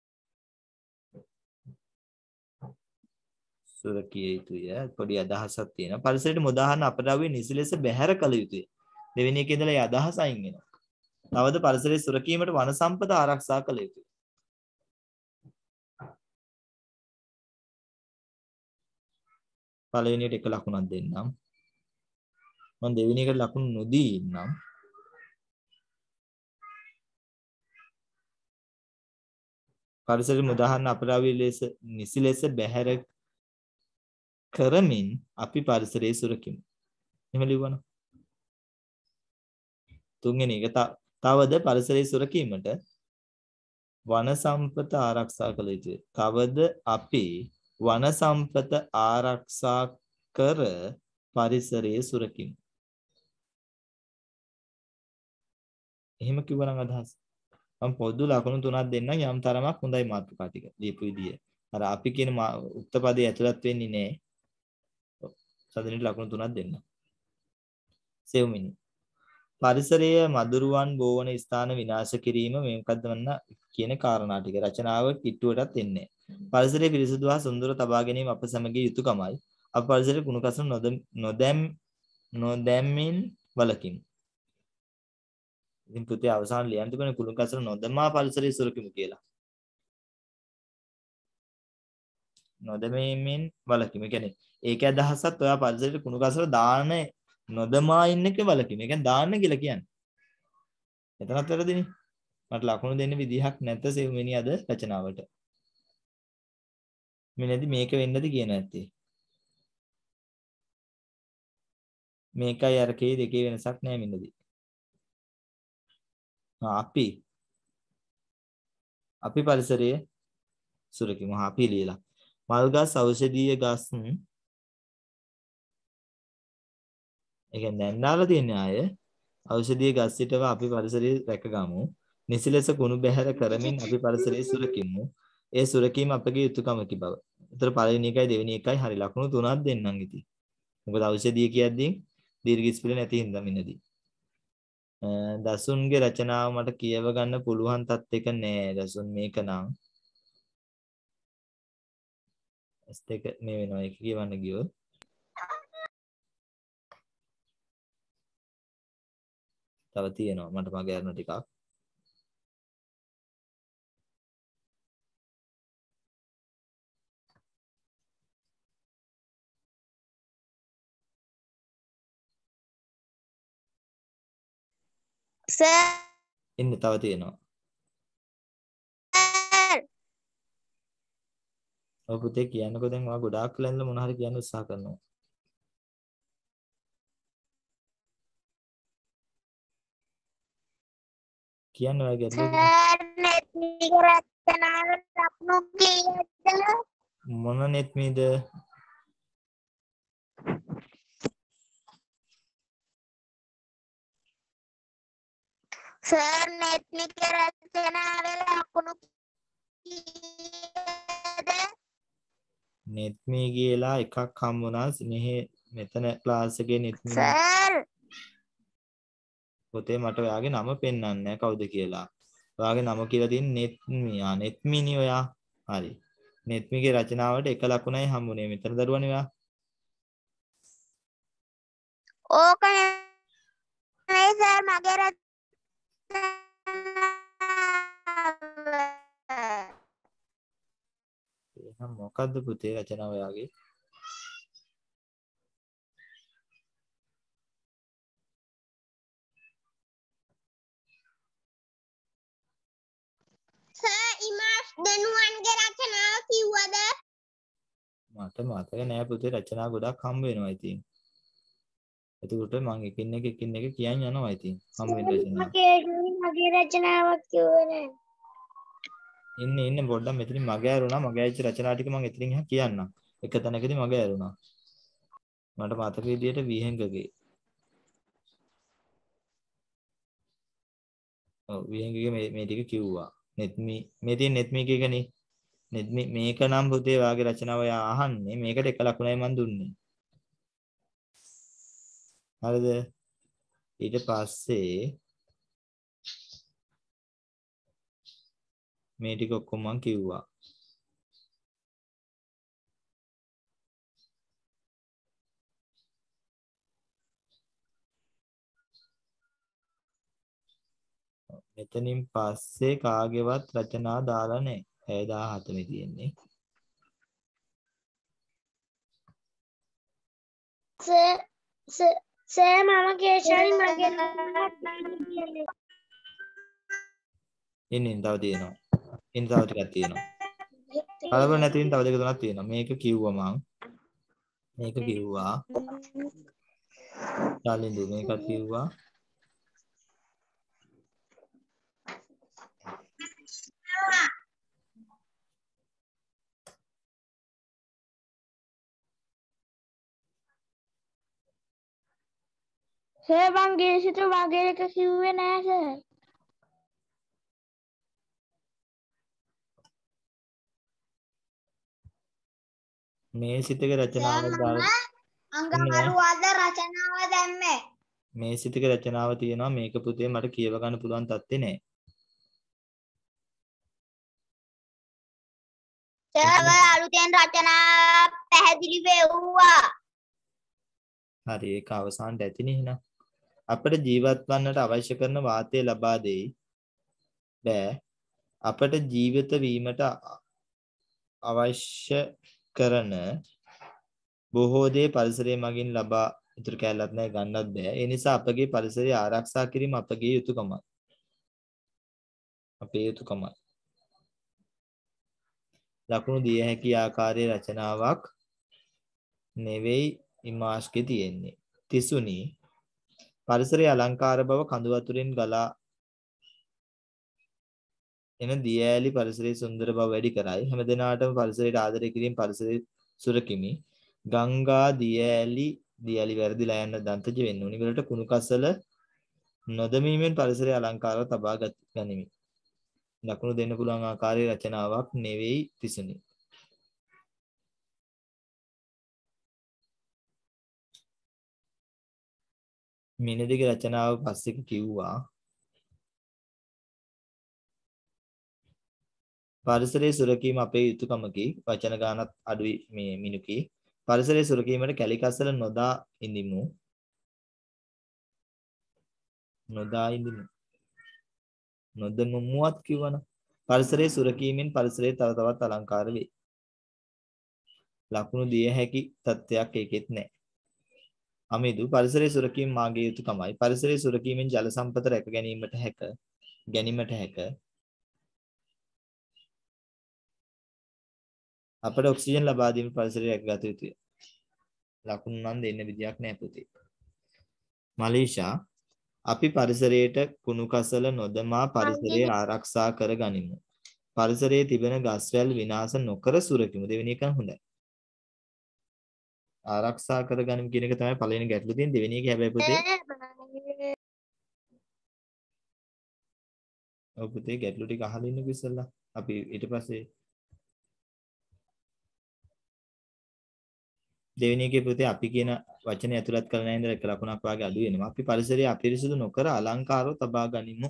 සුරකිය යුතුය. පොඩි අදහසක් තියෙනවා. පරිසරයට මුදාහරන අපද්‍රව්‍ය නිසිලෙස බැහැර කළ යුතුය. දෙවෙනි එකේ ඉඳලා ඒ අදහස අයින් වෙනවා. තවද පරිසරයේ සුරකීමට වන සම්පත ආරක්ෂා කළ යුතුය. පළවෙනියට එක ලකුණක් දෙන්නම්. මම දෙවෙනි එකට ලකුණු නොදී ඉන්නම්. පරිසරයේ මුදාහරන අපද්‍රව්‍ය ලෙස නිසිලෙස බැහැර කරමින් අපි පරිසරයේ සුරකිමු. එහෙම ලිව්වනම් තුන්වෙනි එක තවද පරිසරයේ සුරකීමට වන සම්පත ආරක්ෂා කළ යුතුය. තවද අපි වන සම්පත ආරක්ෂා කර පරිසරයේ සුරකිමු. එහෙම කිව්වනම් අදහස් මම පොදු ලකුණු 3ක් දෙන්නම් යම් තරමක් හොඳයි මාතෘකා ටික දීපු විදිය. අර අපි කියන උක්ත පදේ ඇතුළත් වෙන්නේ නැහැ. සදනෙට ලකුණු 3ක් දෙන්න. සෙව්මිනි. පරිසරයේ මදුරුවන් බෝවන ස්ථාන විනාශ කිරීම මේ මොකද්ද වන්න කියන කාරණා ටික රචනාව කිට්ටුවටත් එන්නේ. පරිසරයේ පිරිසිදු හා සුන්දර තබා ගැනීම අප සමගිය යුතුයකමයි. අප පරිසරයේ කුණු කසන නොදැම්මින් වලකිමු. ඉතින් පුතේ අවසාන ලියන්න තිබෙන කුණු කසන නොදමා පරිසරයේ සුරකිමු කියලා. නොදැමීමෙන් වලකිමු. ඒ කියන්නේ ඒකේ අදහසත් ඔයා පරිසරයේ කුණු කසන දාන නොදමා ඉන්න එක වලකිමු. ඒ කියන්නේ දාන්න කියලා කියන්නේ. එතනත් වැරදිනේ. මට ලකුණු දෙන්න විදිහක් නැත සෙව්වෙනි අද රචනාවට. මෙන්නදී මේක වෙන්නද කියන ඇත්තේ. මේකයි අරකේ දෙකේ වෙනසක් නැහැ මෙන්නදී. අපි පරිසරයේ සුරකිමු. අපි ලියලා. මල් ගස් ඖෂධීය ගස් ඒ කියන්නේ දැන් දාලා තියෙන අය ඖෂධීය ගස් සිටව අපි පරිසරයේ රැකගමු. නිසිලෙස කුණු බැහැර කරමින් අපි පරිසරයේ සුරකිමු. ඒ සුරකීම අපගේ යුතුයකමකි බව. ඒතර පළවෙනි එකයි දෙවෙනි එකයි හරි ලකුණු 3ක් දෙන්නම් ඉතින්. මොකද ඖෂධීය කියද්දී දීර්ඝ ස්පෙල නැති හින්දා මිනදී. දසුන්ගේ රචනාව මට කියව ගන්න පුළුවන් තත්ත්වයක නෑ දසුන් මේක නම්. S2 මේ වෙනවා ඒක කියවන්න ගියොත්. තව තියෙනවා මට මගේ අරන ටිකක්. සර් ඉන්න තව තියෙනවා. ඔය පුතේ කියන්නකෝ දැන් ඔයා ගොඩාක් වෙලා ඉඳලා මොන හරි කියන්න උත්සාහ කරනවා. කියන්න ඔයා ගැටලුව නෙත්මික රචනාව ලකුණු කීයද? මොන නෙත්මීද? සර් නෙත්මික රචනාවේ ලකුණු කීයද? නෙත්මී කියලා එකක් හම්බුණා මෙහි මෙතන ක්ලාස් එකේ නෙත්මී සර් පොතේ මට ඔයාගේ නම පෙන්වන්නේ නැහැ කවුද කියලා. ඔයාගේ නම කියලා තියෙන්නේ නෙත්මී. නෙත්මීනි ඔයා. හරි. නෙත්මීගේ රචනාවට එක ලකුණයි හම්බුනේ. මෙතන දරුවනේ ඔයා. ඕක නෙවෙයි සර් මගේ රචනාව. එහෙනම් මොකද්ද පුතේ රචනාව ඔයාගේ? සර් ඉමාස් දෙනුවන්ගේ රචනාව කිව්වද? මට මතක නෑ පුතේ රචනා ගොඩක් හම්බ වෙනවා ඉතින්. එතකොට මම එකින් එක කියන් යනවා ඉතින්. හම්බ වෙන රචනා. මගේ රචනාවක් කිව්වේ නෑ. ඉන්න පොඩ්ඩක් මෙතනින් මග ඇරුණා. මග ඇවිච්ච රචනා ටික මම එතනින් කියන්නම්. එක තැනකදී මග ඇරුණා. මට මතක විදියට විහෙංගගේ. ඔව් විහෙංගගේ මේ ටික කිව්වා. නෙත්මි මේ තියෙන නෙත්මි කියකනේ. නෙත්මි මේක නම් පුතේ වාගේ රචනාව අහන්නේ. මේකට එක ලකුණයි මම දුන්නේ. හරිද? ඊට පස්සේ මේ ටික ඔක්කොම මම කිව්වා. මෙතනින් පස්සේ කාගේවත් රචනා දාලා නැහැ. 617 තියෙන්නේ. සර් මම කේෂානි මගේ ඉන්න තව තියෙනවා. ඉන්න තව ටිකක් තියෙනවා. කලබල නැති වෙන්න තව දෙක තුනක් තියෙනවා. මේක කිව්වා මං. මේක කිව්වා. ඩාලින්දු මේක කිව්වා. සර් මං ගේසිත වගේ එක කිව්වේ නෑ සර්. මේ සිතක රචනාව දාලා අඟහරුවාද රචනාව දැම්මේ. මේ සිතක රචනාව තියෙනවා. මේක පුතේ මට කියව ගන්න පුළුවන් තත්ත්වේ නෑ. සර් අලුතෙන් රචනා පැහැදිලි වෙව්වා. හරි ඒක අවසානට ඇතිනේ එහෙනම්. අපිට ජීවත් වන්නට අවශ්‍ය කරන වාතය ලබා දෙයි. බෑ. අපට ජීවිත වීමට අවශ්‍ය කරන බොහෝ දේ පරිසරය මගින් ලබා ඉතුරු කැලලක් නැහැ ගන්නත් බෑ. ඒ නිසා අපගේ පරිසරය ආරක්ෂා කිරීම අපගේ යුතුකමයි. අපේ යුතුකමයි. ලකුණු දිය හැකි ආකාරයේ රචනාවක් නෙවෙයි ඉමාස්ගේ තියෙන්නේ. තිසුනි පරිසරයේ අලංකාර බව කඳු වතුරෙන් ගලා එන දියඇලි පරිසරයේ සුන්දර බව වැඩි කරයි. හැමදෙනාටම පරිසරයට ආදරය කිරීම පරිසරයේ සුරකිමි. ගංගා දියඇලි වැරදිලා යන දන්තජ වෙන්න උනි වලට කුණු කසල නොදමීමෙන් පරිසරය අලංකාරව තබා ගනිමි. ලකුණු දෙන්න පුළුවන් ආකාරයේ රචනාවක් නෙවෙයි තිසුනි. මිනදිගේ රචනාව පස්සේ කිව්වා පරිසරයේ සුරකීම අපේ යුතුකමකි. වචන ගානක් අඩුයි මේ මිනුකි. පරිසරයේ සුරකීමට කැලිකසල නොදා ඉඳිමු. නොදමුවත් කිව්වන. පරිසරයේ සුරකීමෙන් පරිසරය තව තවත් අලංකාර වේ. ලකුණු දිය හැකි තත්ත්වයක් ඒකෙත් නැහැ. අමිදු පරිසරයේ සුරකීම මාගේ යුතුයකමයි. පරිසරයේ සුරකීමෙන් ජල සම්පත රැක ගැනීමට හැක. අපට ඔක්සිජන් ලබා දීම පරිසරය රැකගත යුතුය. ලකුණු නම් දෙන්න විදියක් නැහැ පුතේ. මලීෂා අපි පරිසරයට කුණු කසල නොදමා පරිසරය ආරක්ෂා කර ගනිමු. පරිසරයේ තිබෙන ගස්වැල් විනාශ නොකර සුරකිමු. දෙවෙනි එක හොඳයි. ආරක්ෂා කර ගනිමු කියන එක තමයි පළවෙනි ගැටලුව තියෙන. දෙවෙනි එක හැබැයි පුතේ ඔව් පුතේ ගැටලු ටික අහලා ඉන්නකෝ ඉස්සෙල්ලා. අපි ඊට පස්සේ දෙවෙනි එකේ පුතේ අපි කියන වචනේ ඇතුළත් කරලා නැහැ ඉඳලා එක ලකුණක් වාගේ අඩු වෙනවා. අපි පරිසරය අපිරිසුදු නොකර අලංකාරව තබා ගනිමු.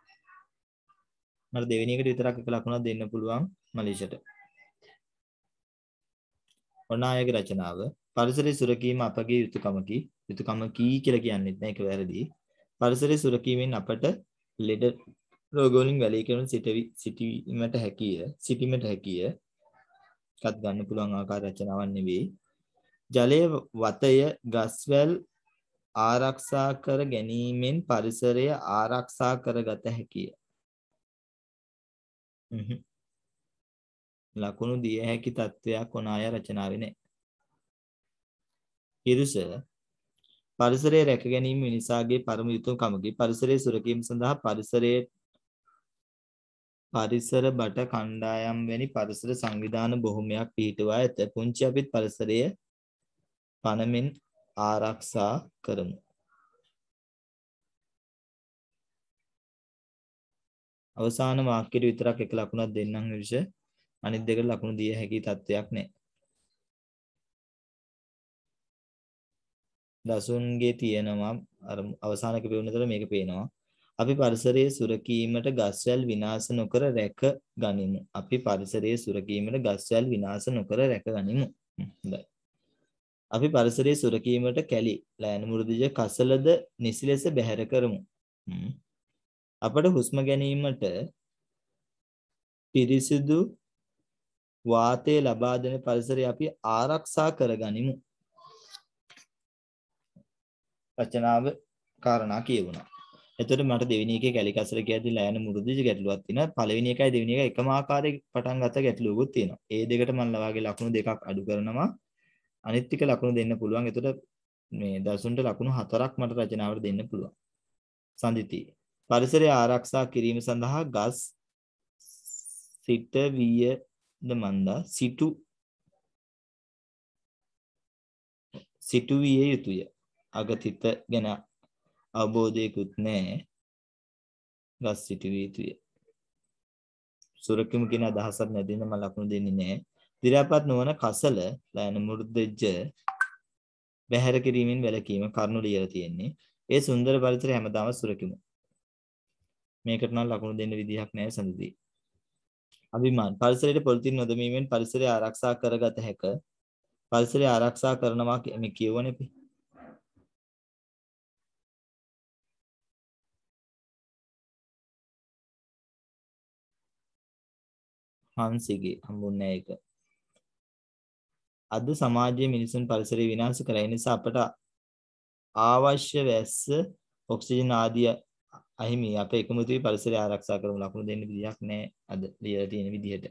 මට දෙවෙනි එකට විතරක් එක ලකුණක් දෙන්න පුළුවන් මලීෂට. ඔනායගේ රචනාව පරිසරයේ සුරකීම අපගේ යුතුයකමකි. යුතුයකමකි කියලා කියන්නේත් නෑ ඒක වැරදි. පරිසරයේ සුරකීමෙන් අපට ලෙඩ රෝග වලින් වැළකීම සිටීමට හැකිය. කත් ගන්න පුළුවන් ආකාර රචනාවක් නෙවෙයි. ජලයේ වතය ගස්වැල් ආරක්ෂා කර ගැනීමෙන් පරිසරය ආරක්ෂා කරගත හැකිය. ලකුණු දිය හැකි තත්වයක් ඔනාය රචනාවේ නැහැ. ඉරුස පරිසරය රැක ගැනීම මිනිසාගේ පරම යුතුයකමකි. පරිසරයේ සුරකීම සඳහා පරිසර බට කණ්ඩායම් වැනි පරිසර සංවිධාන බොහොමයක් පිහිටුවා ඇත. පුංචි අපිත් පරිසරය පනමින් ආරක්ෂා කරමු. අවසාන වාක්‍යයට විතරක් එක ලකුණක් දෙන්නම් ඉරුස. අනිත් දෙකට ලකුණු දිය හැකි තත්වයක් නැහැ. දසුන්ගේ තියෙනවා අර අවසානක පෙවුනතර මේක පේනවා. අපි පරිසරයේ සුරකීමට ගස්වැල් විනාශ නොකර රැක ගනිමු. අපි පරිසරයේ සුරකීමට ගස්වැල් විනාශ නොකර රැක ගනිමු. හොඳයි. අපි පරිසරයේ සුරකීමට කැලි ලෑන මුරුදිජ කසලද නිසි ලෙස බැහැර කරමු. අපට හුස්ම ගැනීමට පිරිසිදු වාතය ලබා දෙන පරිසරය අපි ආරක්ෂා කර ගනිමු. රචනාව කාරණා කියවුණා. එතකොට මට දෙවෙනි එකේ කැලි කසල කියද්දි ලෑන මුරුදිජ ගැටලුවක් තියෙනවා. පළවෙනි එකයි දෙවෙනි එකයි එකම ආකාරයේ පටන් ගත්ත ගැටලුවකුත් තියෙනවා. ඒ දෙකට මම ලවාගේ ලකුණු දෙකක් අඩු කරනවා. අනිත් ටික ලකුණු දෙන්න පුළුවන්. එතකොට මේ දසුන්ට ලකුණු 4ක් මට රචනාවට දෙන්න පුළුවන්. සඳිති පරිසරය ආරක්ෂා කිරීම සඳහා ගස් සිට සිටු විය යුතුය. අගතිත ගැන අවබෝධයකුත් නැහැ. ගස් සිටු විය යුතුය. සුරකිමු කියන අදහසක් නැදින්න මම ලකුණු දෙන්නේ නැහැ. දි รา පත් නොවන කසල ලෑන මුරුද්දෙජ්ජ බැහැර කිරීමෙන් වැළකීම කරුණු ලියලා තියෙන්නේ. ඒ සුන්දර පරිසරය හැමදාම සුරකිමු. මේකට නම් ලකුණු දෙන්න විදිහක් නැහැ සඳදී. අභිමාන පරිසරයේ පොලිතින් නොදමීමෙන් පරිසරය ආරක්ෂා කරගත හැක. පරිසරය ආරක්ෂා කරනවා මේ කියවනේ අපි. හංසිගේ හම්බුන්නේ ඒක. අද සමාජයේ මිනිසුන් පරිසරය විනාශ කරලා ඒ නිසා අපට අවශ්‍ය වැස්ස ඔක්සිජන් ආදිය අහිමි අප එකමුතු වී පරිසරය ආරක්ෂා කරමු. ලකුණු දෙන්න විදියක් නැහැ අද ලියලා තියෙන විදිහට.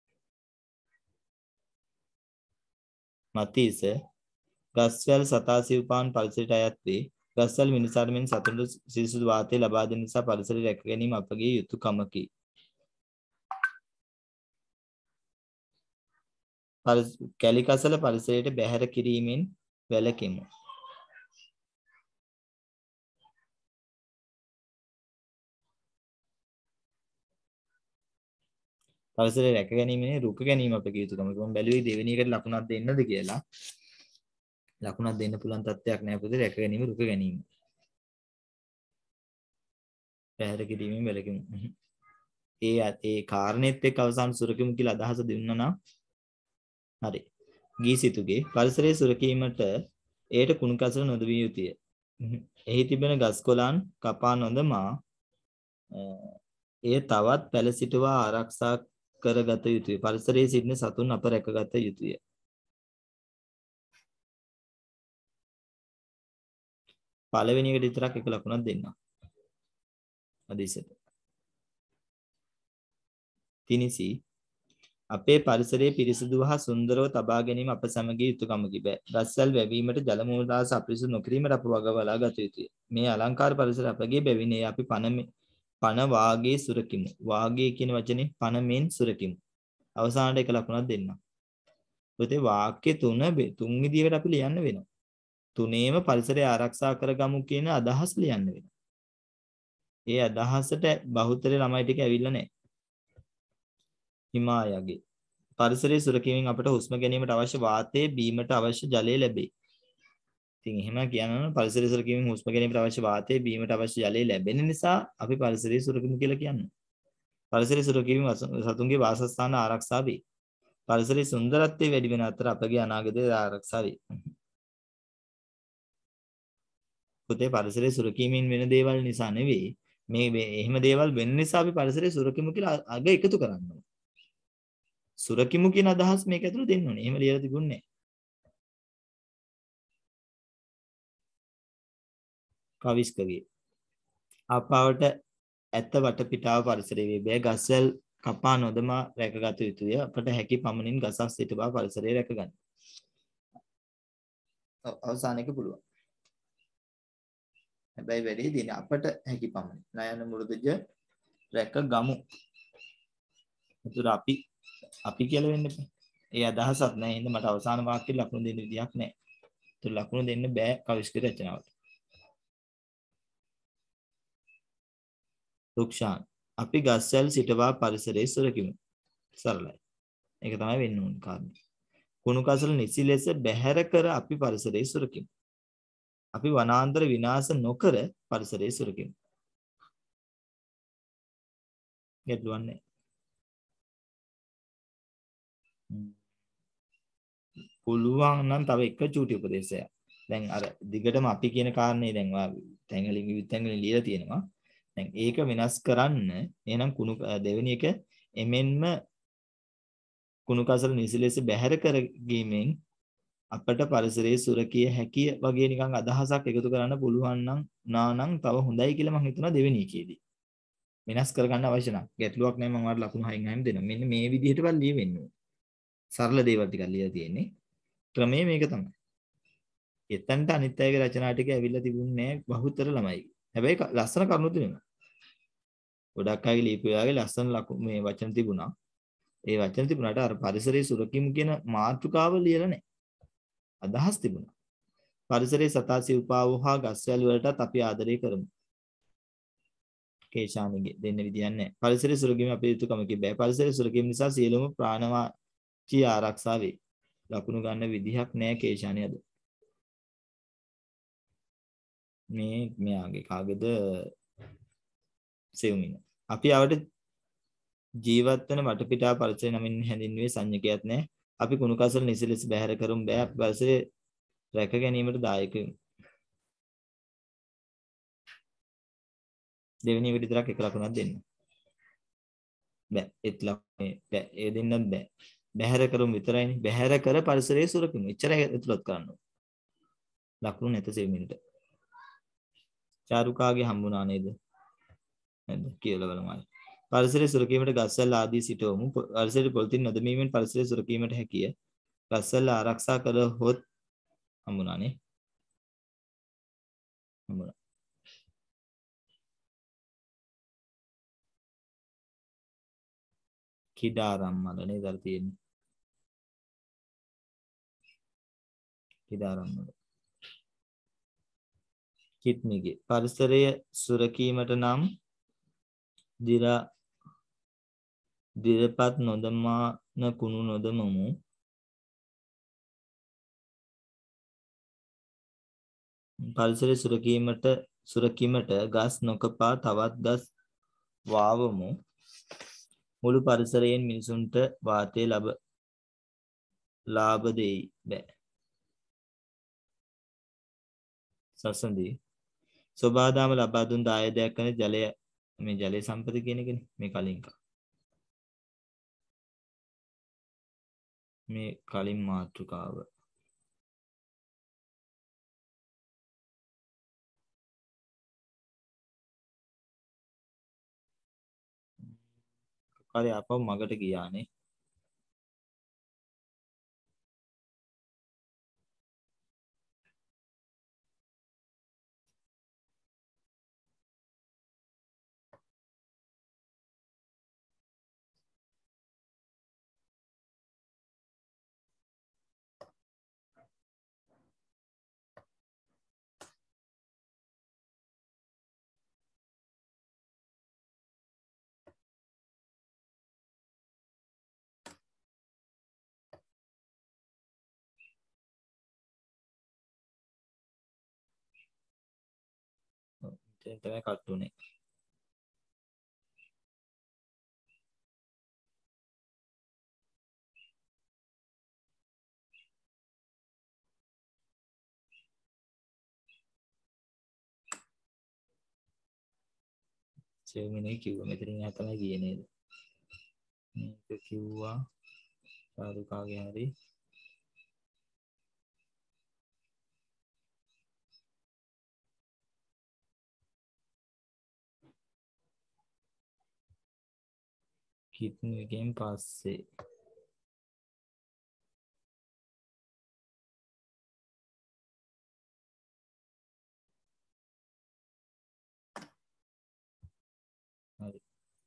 මතීස ගස්වැල් සතා සිව්පාන් පරිසරයට අයත් වේ. ගස්වැල් මිනිසාට මෙන් සතුන්ට සිරිසුදු වාතය ලබා දෙන නිසා පරිසරය රැක ගැනීම අපගේ යුතුයකමකි. කැලි කසල පරිසරයට බැහැර කිරීමෙන් වැළකෙමු. පරිසරය රැක ගැනීමනේ රුක ගැනීම අපගේ යුතුයකමක්. මම බැලුවේ දෙවෙනි එකට ලකුණක් දෙන්නද කියලා. ලකුණක් දෙන්න පුළුවන් තත්ත්වයක් නැහැ පුතේ. රැක ගැනීම රුක ගැනීම. බැහැර කිරීමෙන් වැළකෙමු. ඒ කාරණෙත් එක්ක අවසාන සුරකිමු කියලා අදහස දුන්නා නම් හරි. ගීසිතුගේ පරිසරයේ සුරකීමට එයට කුණු කසල නොදවිය යුතුය. එහි තිබෙන ගස් කොළන් කපා නොදමා එය තවත් පැල සිටුවා ආරක්ෂා කරගත යුතුය. පරිසරයේ සිටින සතුන් අප රැකගත යුතුය. පළවෙනි එකට විතරක් එක ලකුණක් දෙන්න. අදිසට. තිනිසි අපේ පරිසරයේ පිරිසිදුව හා සුන්දරව තබා ගැනීම අප සමගිය යුතුකමකි බෑ. ගස්වැල් වැවීමට ජල මූලාශ්‍ර අපිරිසුදු නොකිරීමට අප වග බලා ගත යුතුය. මේ අලංකාර පරිසර අපගේ බැවිනේ අපි පන වාගේ සුරකිමු. වාගේ කියන වචනේ පනමෙන් සුරකිමු. අවසානට එක ලකුණක් දෙන්න. පුතේ වාක්‍ය තුන් විදිහකට අපි ලියන්න වෙනවා. තුනේම පරිසරය ආරක්ෂා කරගමු කියන අදහස් ලියන්න වෙනවා. ඒ අදහසට බහුතරේ ළමයි ටික ඇවිල්ලා නැහැ. හිමායගේ පරිසරයේ සුරකීමෙන් අපට හුස්ම ගැනීමට අවශ්‍ය වාතය බීමට අවශ්‍ය ජලය ලැබේ. ඉතින් එහෙම කියනවනම් පරිසරයේ සුරකීමෙන් හුස්ම ගැනීමට අවශ්‍ය වාතය බීමට අවශ්‍ය ජලය ලැබෙන නිසා අපි පරිසරයේ සුරකිමු කියලා කියන්නේ. පරිසරයේ සුරකීමෙන් සතුන්ගේ වාසස්ථාන ආරක්ෂා වේ. පරිසරයේ සුන්දරත්වය වැඩි වෙන අතර අපගේ අනාගතය ආරක්ෂා වේ. පුතේ පරිසරයේ සුරකීමෙන් වෙන දේවල් නිසා නෙවෙයි මේ එහෙම දේවල් වෙන නිසා අපි පරිසරයේ සුරකිමු කියලා අග එකතු කරන්නේ. සුරකිමු කියන අදහස් මේක ඇතුළේ දෙන්න ඕනේ. එහෙම ලියලා තිබුණේ නැහැ. කවිස්කගේ අපාවට ඇත්ත වටපිටාව පරිසරයේ වේ බෑ ගස්වැල් කපා නොදමා රැකගත යුතුය. අපට හැකි පමණින් ගසක් සිට බව පරිසරය රැකගන්න. අවසාන එක පුළුවන්. හැබැයි වැඩි දින අපට හැකි පමණින් නයන මුරුදුජ රැක ගමු. ඒතර අපි කියලා වෙන්න බෑ. ඒ අදහසක් නැහැ. එහෙනම් මට අවසාන වාක්‍යෙ ලකුණු දෙන්න විදියක් නැහැ. ඒතර ලකුණු දෙන්න බෑ කවිස්ක රචනාවට. රුක්ෂාන් අපි ගස්වැල් සිටවා පරිසරයේ සුරකිමු. සරලයි. ඒක තමයි වෙන්න ඕන කාරණේ. කුණු කසල නිසි ලෙස බැහැර කර අපි පරිසරයේ සුරකිමු. අපි වනාන්තර විනාශ නොකර පරිසරයේ සුරකිමු. ගැටලුවක් නැහැ. පුළුවන් නම් තව එක චූටි උපදේශයක්. දැන් අර දිගටම අපි කියන කාරණේ දැන් තැඟලින් විතැඟලින් ලියලා තියෙනවා. දැන් ඒක වෙනස් කරන්න එහෙනම් දෙවෙනි එක එමෙන්ම කුණු කසල නිසි ලෙස බැහැර කරගීමෙන් අපට පරිසරයේ සුරකිය හැකිය වගේ නිකන් අදහසක් එකතු කරන්න පුළුවන් නම් තව හොඳයි කියලා මම හිතනවා දෙවෙනි එකේදී. වෙනස් කරගන්න අවශ්‍ය නැහැ. ගැටලුවක් නැහැ මම ඔයාලට ලකුණු 6න් 6ම දෙනවා. මෙන්න මේ විදිහට බල ලියවෙන්න ඕනේ. සරල දේවල් ටිකක් ලියලා තියෙන්නේ. ක්‍රමය මේක තමයි. එතනට අනිත් අයගේ රචනා ටික ඇවිල්ලා තිබුණේ නැහැ බහුතර ළමයි. හැබැයි ලස්සන කරුණු තිබුණා. ගොඩක් අයගේ ලියපුවාගේ ලස්සන මේ වචන තිබුණා. ඒ වචන තිබුණාට අර පරිසරයේ සුරකිමු කියන මාතෘකාව ලියලා නැහැ. අදහස් තිබුණා. පරිසරයේ සතා සිව්පාවෝ හා ගස්වැල් වලටත් අපි ආදරය කරමු. කේශානිගේ දෙන්න විදියක් නැහැ. පරිසරයේ සුරකීම අපේ යුතුකමක බෑ. පරිසරයේ සුරකීම නිසා සියලුම ප්‍රාණවාචී ආරක්ෂා වේ. ලකුණු ගන්න විදිහක් නැහැ කේශානි අද. මේ මෙයාගේ කාගේද සෙවුමින. අපි ආවට ජීවත් වෙන වටපිටාව පරිසරය නමින් හැඳින්වුවේ සංඥකයක් නැහැ. අපි කුණු කසල නිසි ලෙස බැහැර කරමු බෑ. අපි පරිසරය රැක ගැනීමට දායක වෙමු. දෙවෙනි එකට විතරක් එක ලකුණක් දෙන්න. බෑ. ඒ දෙන්නත් බෑ. බැහැර කරමු විතරයිනේ. බැහැර කර පරිසරයේ සුරකිමු. එච්චරයි ඇතුළත් කරන්න ඕන. ලකුණු නැත සෙවුමිනට. චාරුකාගේ හම්බුණා නේද? නැද්ද කියලා බලමු. පරිසරයේ සුරකීමට ගස්වැල් ආදී සිටවමු. පරිසරයේ පොලිතින් නොදැමීමෙන් පරිසරයේ සුරකීමට හැකිය. ගස්වැල් ආරක්ෂා කළහොත් හම්බුණානේ. හම්බුණා. කිඩාරම්මල නේද අර තියෙන්නේ. කිඩාරම්මල. කිත්මිගේ පරිසරය සුරකීමට නම් දිරපත් නොදමාන කුණු නොදමමු. පරිසරය සුරකීමට ගස් නොකපා තවත් ගස් වාවමු. මුළු පරිසරයෙන් මිනිසුන්ට වාතය ලාභ දෙයි බෑ. සසඳී සෝබාදාම ලබා දුන් දායදයක් කරන ජලය මේ ජලය සම්පති කියන එකනේ මේ කලින් මාතෘකාව හරි ආපහු මගට ගියානේ. දැන් තමයි කට් උනේ. සෙමිනේ කිව්වා මෙතනින් එහා තමයි ගියේ නේද? මේක කිව්වා සාරුකාගේ හරි කිත්න එකෙන් පස්සේ හරි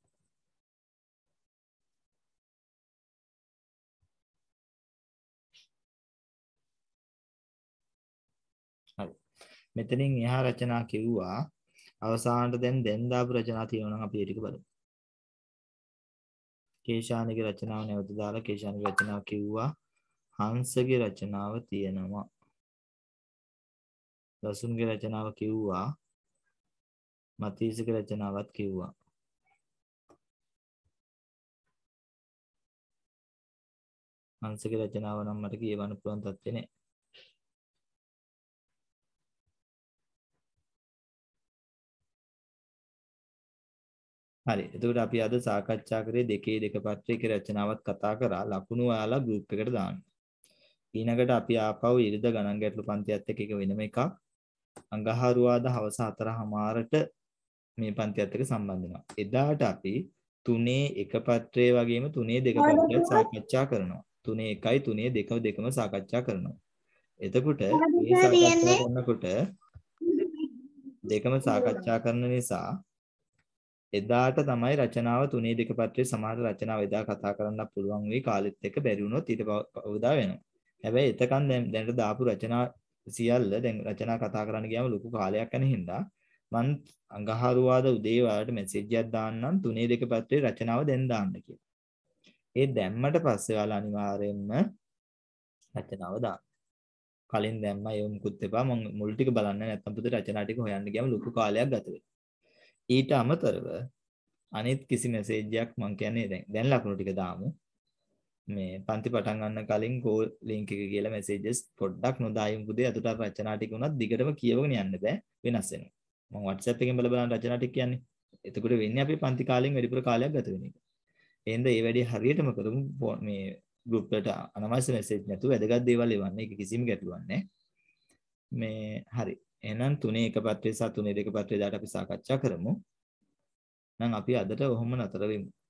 හරි මෙතනින් එහා රචනා කිව්වා අවසානට දැන් දාපු රචනා තියෙනවා නම් අපි ඒ ටික බලමු. කේශානිගේ රචනාව නැවත දාලා කේශානිගේ රචනාව කිව්වා හංසගේ රචනාව තියෙනවා. දසුන්ගේ රචනාව කිව්වා මතීසගේ රචනාවත් කිව්වා. හංසගේ රචනාව නම් මට කියවන්න පුළුවන් තත්ත්වේ නෑ. හරි. එතකොට අපි අද සාකච්ඡා කරේ දෙකේ දෙක පත්‍රයක රචනාවත් කතා කරා. ලකුණු ඔයාලා ගෲප් එකට දාන්න. ඊළඟට අපි ආපහු ඉරිද ගණන් ගැටළු පන්තියත් එක්ක එක වෙනම එකක් අඟහරුවාදා හවස 4:00ට මේ පන්තියත් එක්ක සම්බන්ධ වෙනවා. එදාට අපි 3 එක පත්‍රයේ වගේම 3 දෙක පත්‍රයත් සාකච්ඡා කරනවා. 3 1යි 3 2 දෙකම සාකච්ඡා කරනවා. එතකොට මේ සාකච්ඡා කරනකොට දෙකම සාකච්ඡා කරන නිසා එදාට තමයි රචනාව 3 2 පත්‍රයේ සමහර රචනාව එදා කතා කරන්න පුළුවන් වෙයි කාලෙත් එක්ක බැරි වුණොත් ඊට පවදා වෙනවා. හැබැයි එතකන් දැනට දාපු රචනා සියල්ල දැන් රචනා කතා කරන්න ගියාම ලොකු කාලයක් යන හින්දා මම අඟහරුවාද උදේ ඔයාලට මැසේජ් එකක් දාන්නම් 3 2 පත්‍රයේ රචනාව දැන් දාන්න කියලා. ඒ දැම්මට පස්සේ ඔයාලා අනිවාර්යයෙන්ම රචනාව දාන්න. කලින් දැම්මා ඒ මුකුත් එපා මම මුල් ටික බලන්න නැත්නම් පුතේ රචනා ටික හොයන්න ගියාම ලොකු කාලයක් ගත වෙනවා. ඊට අමතරව අනිත් කිසි මැසේජ් එකක් මම කියන්නේ දැන් ලකුණු ටික දාමු. මේ පන්ති පටන් ගන්න කලින් කෝල් ලින්ක් එක කියලා මැසේජස් පොඩ්ඩක් නොදායිමු පුතේ. අතට රචනා ටික උනත් දිගටම කියවගෙන යන්න බෑ වෙනස් වෙනවා. මම WhatsApp එකෙන් බලන රචනා ටික කියන්නේ. එතකොට වෙන්නේ අපි පන්ති කාලෙන් වැඩිපුර කාලයක් ගත වෙන එක. එහෙනම් ඒ වැඩේ හරියටම කරමු. මේ group එකට අනවශ්‍ය මැසේජ් නැතුව වැදගත් දේවල් එවන්න. ඒක කිසිම ගැටලුවක් නැහැ. මේ හරි. එහෙනම් 3 එක පත්‍රය සහ 3 දෙක පත්‍රය දාට අපි සාකච්ඡා කරමු. නම් අපි අදට ඔහොම නතර වෙමු.